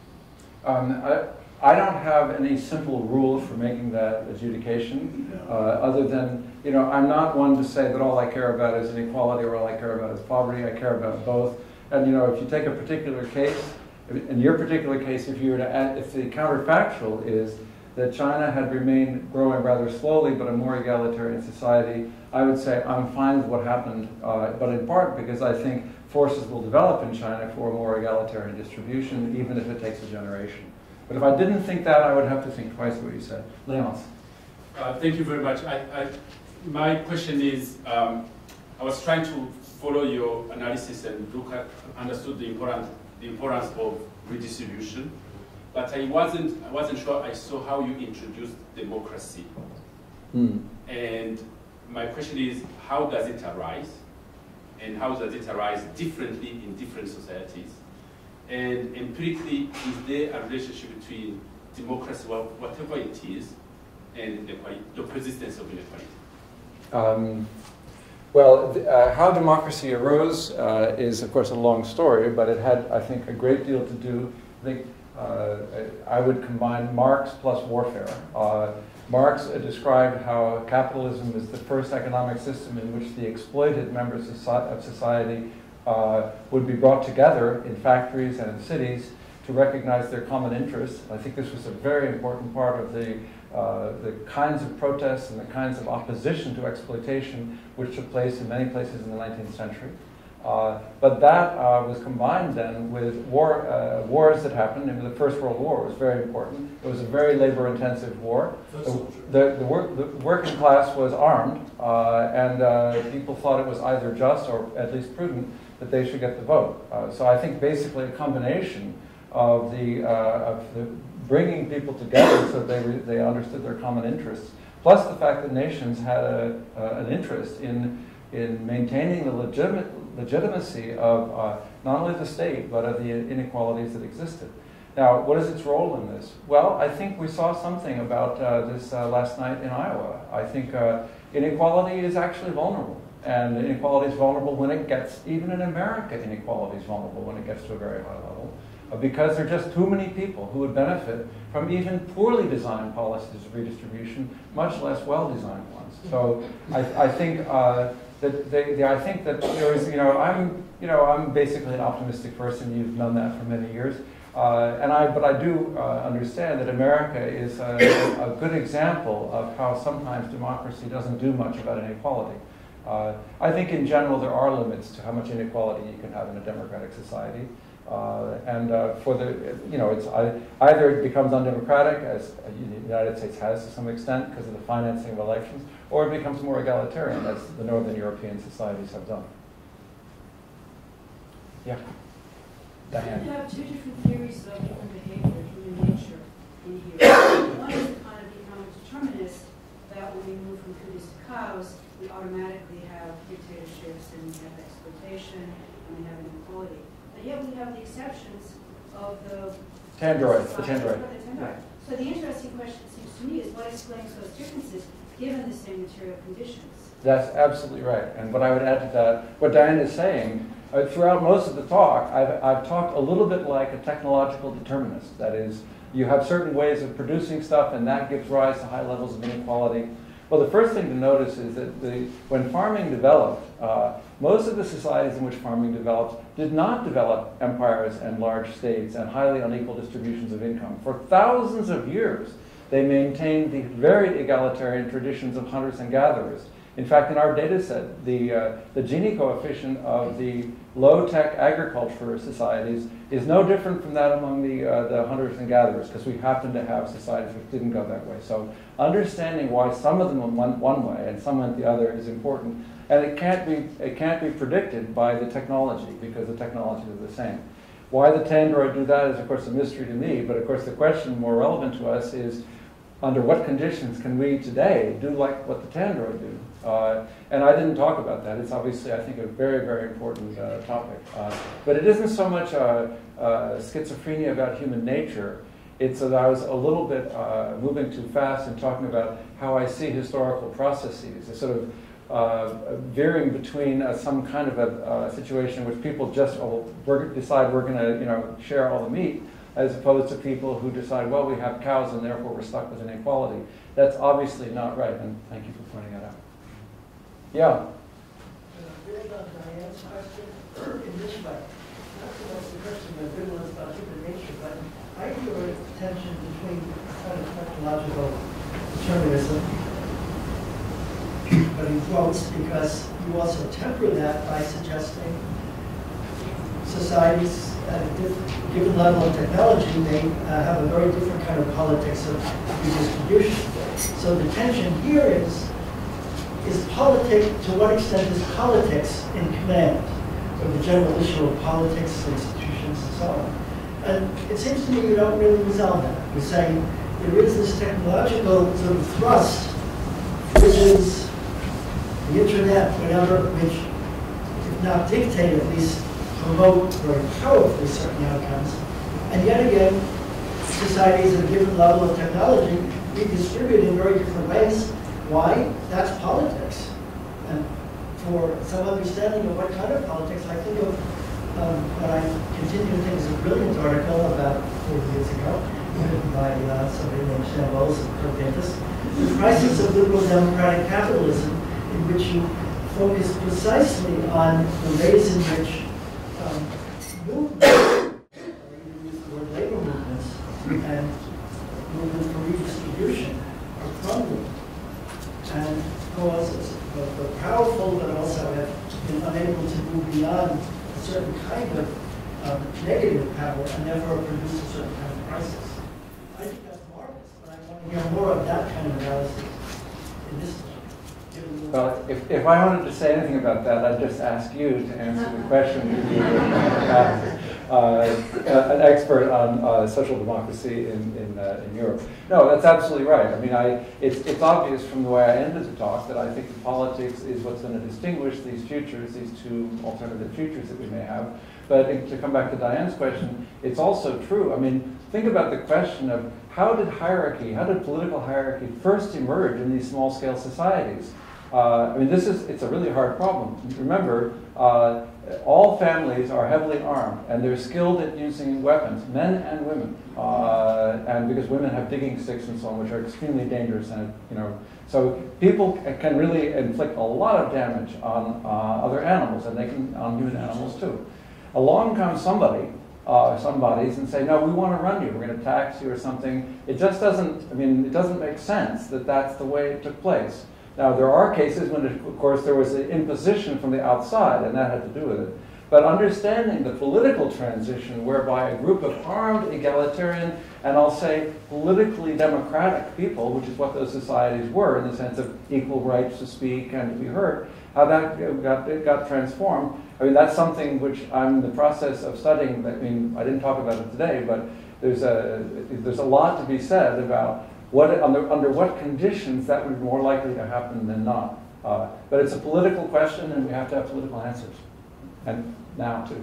Um, I, I don't have any simple rule for making that adjudication, uh, other than, you know, I'm not one to say that all I care about is inequality or all I care about is poverty. I care about both. And, you know, if you take a particular case, in your particular case, if you were to add, if the counterfactual is that China had remained growing rather slowly but a more egalitarian society, I would say I'm fine with what happened, uh, but in part because I think forces will develop in China for a more egalitarian distribution, even if it takes a generation. But if I didn't think that, I would have to think twice what you said. Léonce. Uh, thank you very much. I, I, my question is, um, I was trying to follow your analysis and look at, understood the importance, the importance of redistribution, but I wasn't, I wasn't sure I saw how you introduced democracy. Mm. And my question is, how does it arise? And how does it arise differently in different societies? And empirically, is there a relationship between democracy, well, whatever it is, and inequality, the persistence of inequality? Um, well, th- uh, how democracy arose uh, is, of course, a long story, but it had, I think, a great deal to do. I think uh, I would combine Marx plus warfare. Uh, Marx uh, described how capitalism is the first economic system in which the exploited members of, so- of society uh, would be brought together in factories and in cities to recognize their common interests. I think this was a very important part of the Uh, the kinds of protests and the kinds of opposition to exploitation which took place in many places in the nineteenth century. Uh, but that uh, was combined then with war, uh, wars that happened. And the First World War was very important. It was a very labor-intensive war. The, the, the, work, the working class was armed, uh, and uh, people thought it was either just or at least prudent that they should get the vote. Uh, so I think basically a combination of the, uh, of the bringing people together so they, re they understood their common interests, plus the fact that nations had a, uh, an interest in, in maintaining the legitimate, legitimacy of uh, not only the state, but of the inequalities that existed. Now, what is its role in this? Well, I think we saw something about uh, this uh, last night in Iowa. I think uh, inequality is actually vulnerable. And inequality is vulnerable when it gets, even in America, inequality is vulnerable when it gets to a very high level. Because there are just too many people who would benefit from even poorly designed policies of redistribution, much less well-designed ones. So I, I think uh, that they, they, I think that there is, you know, I'm, you know, I'm basically an optimistic person. You've known that for many years, uh, and I, but I do uh, understand that America is a, a good example of how sometimes democracy doesn't do much about inequality. Uh, I think in general there are limits to how much inequality you can have in a democratic society. Uh, and uh, for the, you know, it's I, either it becomes undemocratic, as the United States has to some extent because of the financing of elections, or it becomes more egalitarian, as the Northern European societies have done. Yeah. Diane. You have two different theories of human behavior, human nature in here. One is the kind of economic determinist that when we move from cooties to cows, we automatically have dictatorships and we have exploitation and we have inequality. But yet we have the exceptions of the Tandroids, the tandroid. Yeah. So the interesting question, it seems to me, is what explains those differences given the same material conditions? That's absolutely right. And what I would add to that, what Diane is saying, uh, throughout most of the talk, I've, I've talked a little bit like a technological determinist. That is, you have certain ways of producing stuff, and that gives rise to high levels of inequality. Well, the first thing to notice is that the, when farming developed, uh, most of the societies in which farming developed did not develop empires and large states and highly unequal distributions of income. For thousands of years, they maintained the very egalitarian traditions of hunters and gatherers. In fact, in our data set, the, uh, the Gini coefficient of the low-tech agriculture societies is no different from that among the, uh, the hunters and gatherers, because we happen to have societies which didn't go that way. So understanding why some of them went one way and some went the other is important. And it can't be, it can't be predicted by the technology, because the technologies are the same. Why the Tandroid do that is, of course, a mystery to me, but of course the question more relevant to us is, under what conditions can we today do like what the Tandroid do? Uh, and I didn't talk about that. It's obviously, I think, a very, very important uh, topic. Uh, but it isn't so much uh, uh, schizophrenia about human nature. It's that I was a little bit uh, moving too fast in talking about how I see historical processes, a sort of uh, veering between uh, some kind of a uh, situation in which people just oh, we're, decide we're going to, you know, share all the meat, as opposed to people who decide, well, we have cows and therefore we're stuck with inequality. That's obviously not right, and thank you for pointing that out. Yeah? Build on Diane's question in this way. Not so much the question of good ones about human nature, but I hear a tension between kind of technological determinism, but in quotes, because you also temper that by suggesting societies at a diff- given level of technology may uh, have a very different kind of politics of redistribution. So the tension here is, is politics, to what extent is politics in command of the general issue of politics, institutions, and so on? And it seems to me you don't really resolve that. You're saying there is this technological sort of thrust, which is the internet, whatever, which, if not dictate, at least promote very powerfully certain outcomes. And yet again, societies at a given level of technology redistribute in very different ways. Why? That's politics. And for some understanding of what kind of politics, I think of um, what I continue to think is a brilliant article about four years ago, written by uh, somebody named Sam Bowles and Kurt Davis, The Crisis of Liberal Democratic Capitalism, in which you focus precisely on the ways in which um, movements, or you use the word labor movements, and movements for redistribution are crumbling, and causes both are powerful but also have been unable to move beyond a certain kind of um, negative power and therefore produce a certain kind of crisis. I think that's marvelous, but I want to hear more of that kind of analysis in this. Well, if, if I wanted to say anything about that, I'd just ask you to answer the question. You uh, uh, an expert on uh, social democracy in, in, uh, in Europe. No, that's absolutely right. I mean, I, it's, it's obvious from the way I ended the talk that I think that politics is what's going to distinguish these futures, these two alternative futures that we may have. But to come back to Diane's question, it's also true. I mean, think about the question of how did hierarchy, how did political hierarchy first emerge in these small-scale societies? Uh, I mean, this is, it's a really hard problem. Remember, uh, all families are heavily armed, and they're skilled at using weapons, men and women. Uh, and because women have digging sticks and so on, which are extremely dangerous, and, you know, so people can really inflict a lot of damage on uh, other animals, and they can on human animals too. Along comes somebody, uh, some bodies, and say, no, we want to run you, we're going to tax you or something. It just doesn't, I mean, it doesn't make sense that that's the way it took place. Now, there are cases when, of course, there was an imposition from the outside, and that had to do with it. But understanding the political transition whereby a group of armed, egalitarian, and I'll say politically democratic people, which is what those societies were in the sense of equal rights to speak and to be heard, how that got, it got transformed. I mean, that's something which I'm in the process of studying. I mean, I didn't talk about it today, but there's a, there's a lot to be said about What, under, under what conditions that would be more likely to happen than not. Uh, but it's a political question, and we have to have political answers. And now, too.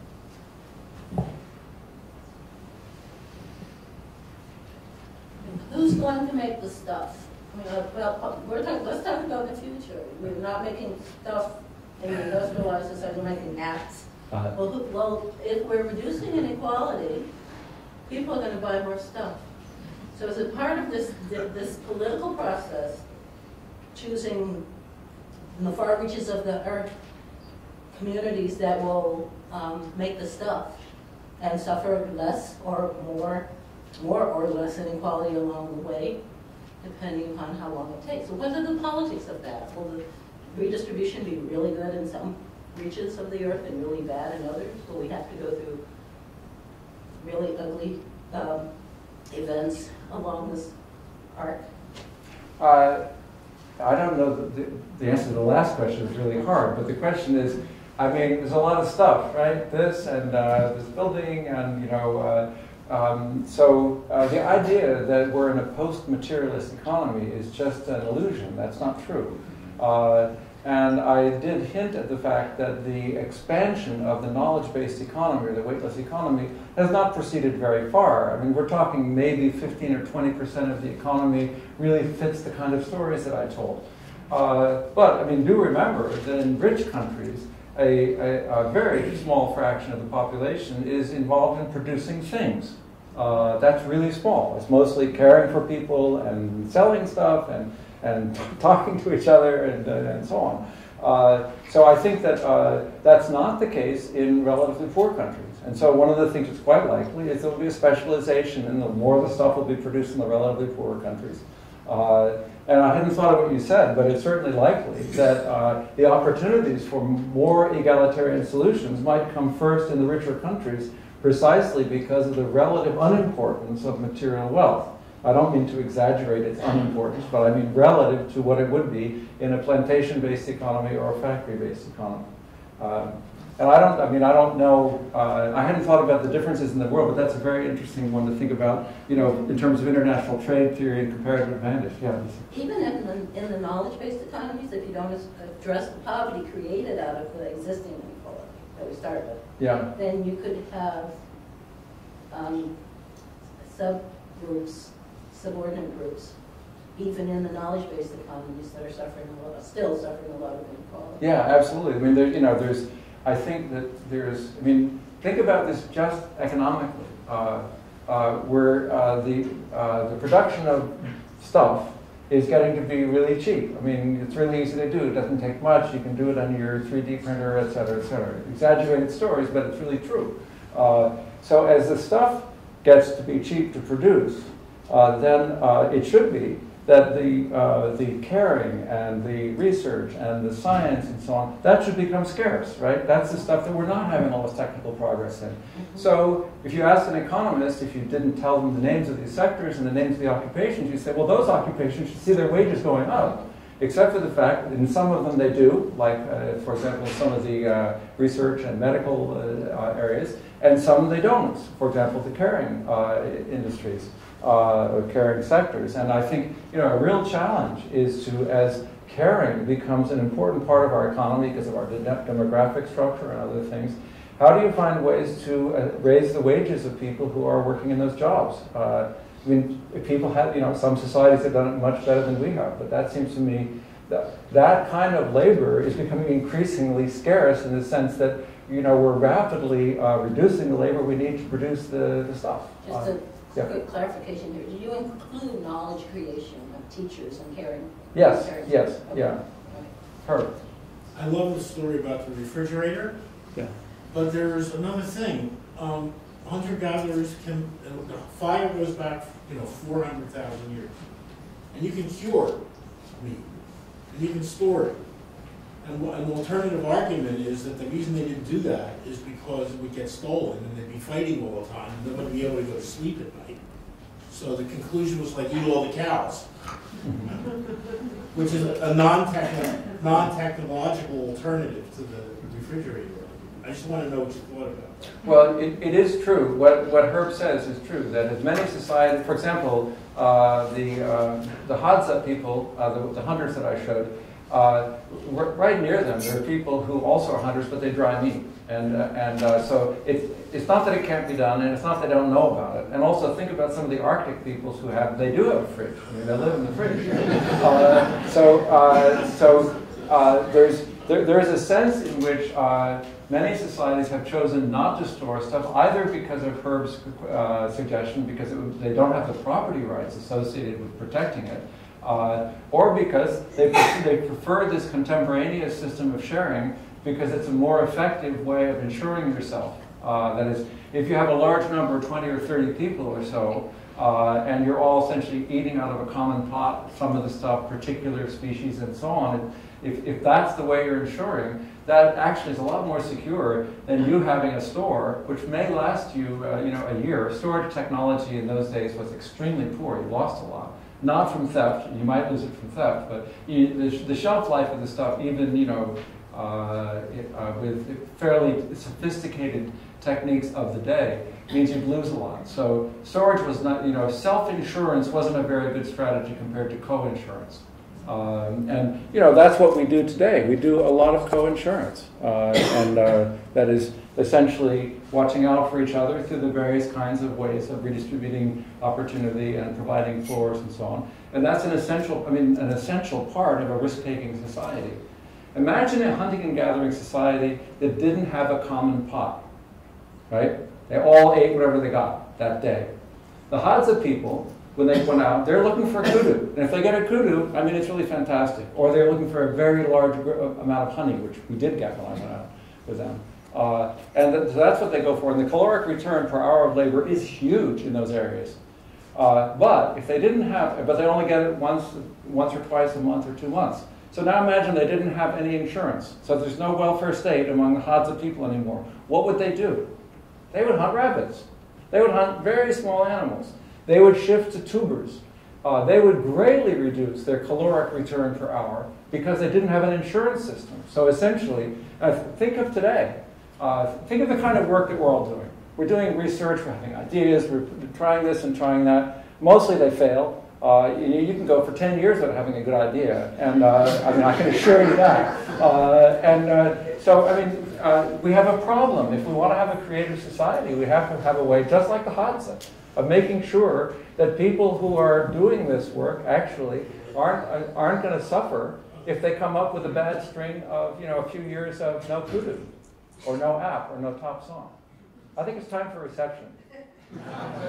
Who's going to make the stuff? I mean, uh, well, we're talking, let's talk about the future. We're not making stuff in the industrialized society, we're making apps. Uh, well, who, well, if we're reducing inequality, people are going to buy more stuff. So as a part of this, this political process, choosing in the far reaches of the earth communities that will um, make the stuff and suffer less or more, more or less inequality along the way, depending upon how long it takes. So what are the politics of that? Will the redistribution be really good in some reaches of the earth and really bad in others? Will we have to go through really ugly um, events along this arc? Uh, I don't know. The, the, the answer to the last question is really hard, but the question is, I mean, there's a lot of stuff, right? This and uh, this building, and you know, uh, um, so uh, the idea that we're in a post-materialist economy is just an illusion. That's not true. Uh, and I did hint at the fact that the expansion of the knowledge-based economy, or the weightless economy, has not proceeded very far. I mean, we're talking maybe fifteen or twenty percent of the economy really fits the kind of stories that I told. Uh, but, I mean, do remember that in rich countries, A, a, a very small fraction of the population is involved in producing things. Uh, that's really small. It's mostly caring for people and selling stuff and, and talking to each other and, uh, and so on. Uh, so I think that uh, that's not the case in relatively poor countries. And so one of the things that's quite likely is there will be a specialization, and the more of the stuff will be produced in the relatively poorer countries. Uh, And I hadn't thought of what you said, but it's certainly likely that uh, the opportunities for more egalitarian solutions might come first in the richer countries precisely because of the relative unimportance of material wealth. I don't mean to exaggerate its unimportance, but I mean relative to what it would be in a plantation-based economy or a factory-based economy. Uh, And I don't, I mean, I don't know, uh, I hadn't thought about the differences in the world, but that's a very interesting one to think about, you know, in terms of international trade theory and comparative advantage. Yeah. Even in the, in the knowledge-based economies, if you don't address the poverty created out of the existing inequality that we started with, yeah. then you could have um, subgroups, subordinate groups, even in the knowledge-based economies that are suffering a lot, still suffering a lot of inequality. Yeah, absolutely. I mean, there, you know, there's, I think that there's, I mean, think about this just economically, uh, uh, where uh, the, uh, the production of stuff is getting to be really cheap. I mean, it's really easy to do. It doesn't take much. You can do it on your three D printer, et cetera, et cetera. Exaggerated stories, but it's really true. Uh, so as the stuff gets to be cheap to produce, uh, then uh, it should be that the, uh, the caring and the research and the science and so on, that should become scarce, right? That's the stuff that we're not having all this technical progress in. Mm-hmm. So if you ask an economist, if you didn't tell them the names of these sectors and the names of the occupations, you say, well, those occupations should see their wages going up, except for the fact that in some of them they do, like, uh, for example, some of the uh, research and medical uh, areas, and some they don't, for example, the caring uh, industries. Uh, or caring sectors. And I think, you know, a real challenge is to, as caring becomes an important part of our economy because of our de demographic structure and other things, how do you find ways to uh, raise the wages of people who are working in those jobs? Uh, I mean, people have, you know, some societies have done it much better than we have, but that seems to me that that kind of labor is becoming increasingly scarce in the sense that, you know, we're rapidly uh, reducing the labor we need to produce the, the stuff. Just uh, a Yeah. quick clarification here. Did you include knowledge creation of teachers and caring? Yes, caring yes, okay. yeah. Herb. I love the story about the refrigerator. Yeah. But there's another thing. Um, hunter-gatherers can, uh, the fire goes back, you know, four hundred thousand years. And you can cure meat. And you can store it. And an alternative argument is that the reason they didn't do that is because it would get stolen and they'd be fighting all the time and nobody would be able to go to sleep at night. So the conclusion was like, eat all the cows. Which is a non-techn non-technological alternative to the refrigerator. I just want to know what you thought about that. Well, it, it is true. What, what Herb says is true, that as many societies, for example, uh, the, uh, the Hadza people, uh, the, the hunters that I showed, Uh, right near them, there are people who also are hunters, but they dry meat. And, uh, and uh, so it, it's not that it can't be done, and it's not that they don't know about it. And also think about some of the Arctic peoples who have, they do have a fridge. I mean, they live in the fridge. uh, so uh, so uh, there's, there, there is a sense in which uh, many societies have chosen not to store stuff, either because of Herb's uh, suggestion, because it, they don't have the property rights associated with protecting it, Uh, or because they, they prefer this contemporaneous system of sharing because it's a more effective way of insuring yourself. Uh, that is, if you have a large number, twenty or thirty people or so, uh, and you're all essentially eating out of a common pot, some of the stuff, particular species and so on, if, if that's the way you're insuring, that actually is a lot more secure than you having a store, which may last you, uh, you know, a year. Storage technology in those days was extremely poor. You lost a lot. Not from theft, you might lose it from theft, but you, the, the shelf life of the stuff, even, you know, uh, it, uh, with fairly sophisticated techniques of the day, means you'd lose a lot. So storage was not, you know, self-insurance wasn't a very good strategy compared to co-insurance. Um, and, you know, that's what we do today. We do a lot of co-insurance. Uh, and uh, that is essentially watching out for each other through the various kinds of ways of redistributing opportunity and providing floors and so on. And that's an essential, I mean, an essential part of a risk-taking society. Imagine a hunting and gathering society that didn't have a common pot, right? They all ate whatever they got that day. The Hadza people, when they went out, they're looking for a kudu. And if they get a kudu, I mean, it's really fantastic. Or they're looking for a very large amount of honey, which we did get when I went out with them. Uh, and th so that's what they go for. And the caloric return per hour of labor is huge in those areas. Uh, but if they didn't have, but they only get it once, once or twice a month or two months. So now imagine they didn't have any insurance. So there's no welfare state among the Hadza people anymore. What would they do? They would hunt rabbits. They would hunt very small animals. They would shift to tubers. Uh, they would greatly reduce their caloric return per hour because they didn't have an insurance system. So essentially, uh, think of today. Uh, think of the kind of work that we're all doing. We're doing research, we're having ideas, we're trying this and trying that. Mostly they fail. Uh, you, you can go for ten years without having a good idea. And uh, I mean, I can assure you that. Uh, and uh, so, I mean, uh, we have a problem. If we want to have a creative society, we have to have a way, just like the Hadza, of making sure that people who are doing this work actually aren't, uh, aren't going to suffer if they come up with a bad string of, you know, a few years of no kudu, or no app, or no top song. I think it's time for reception.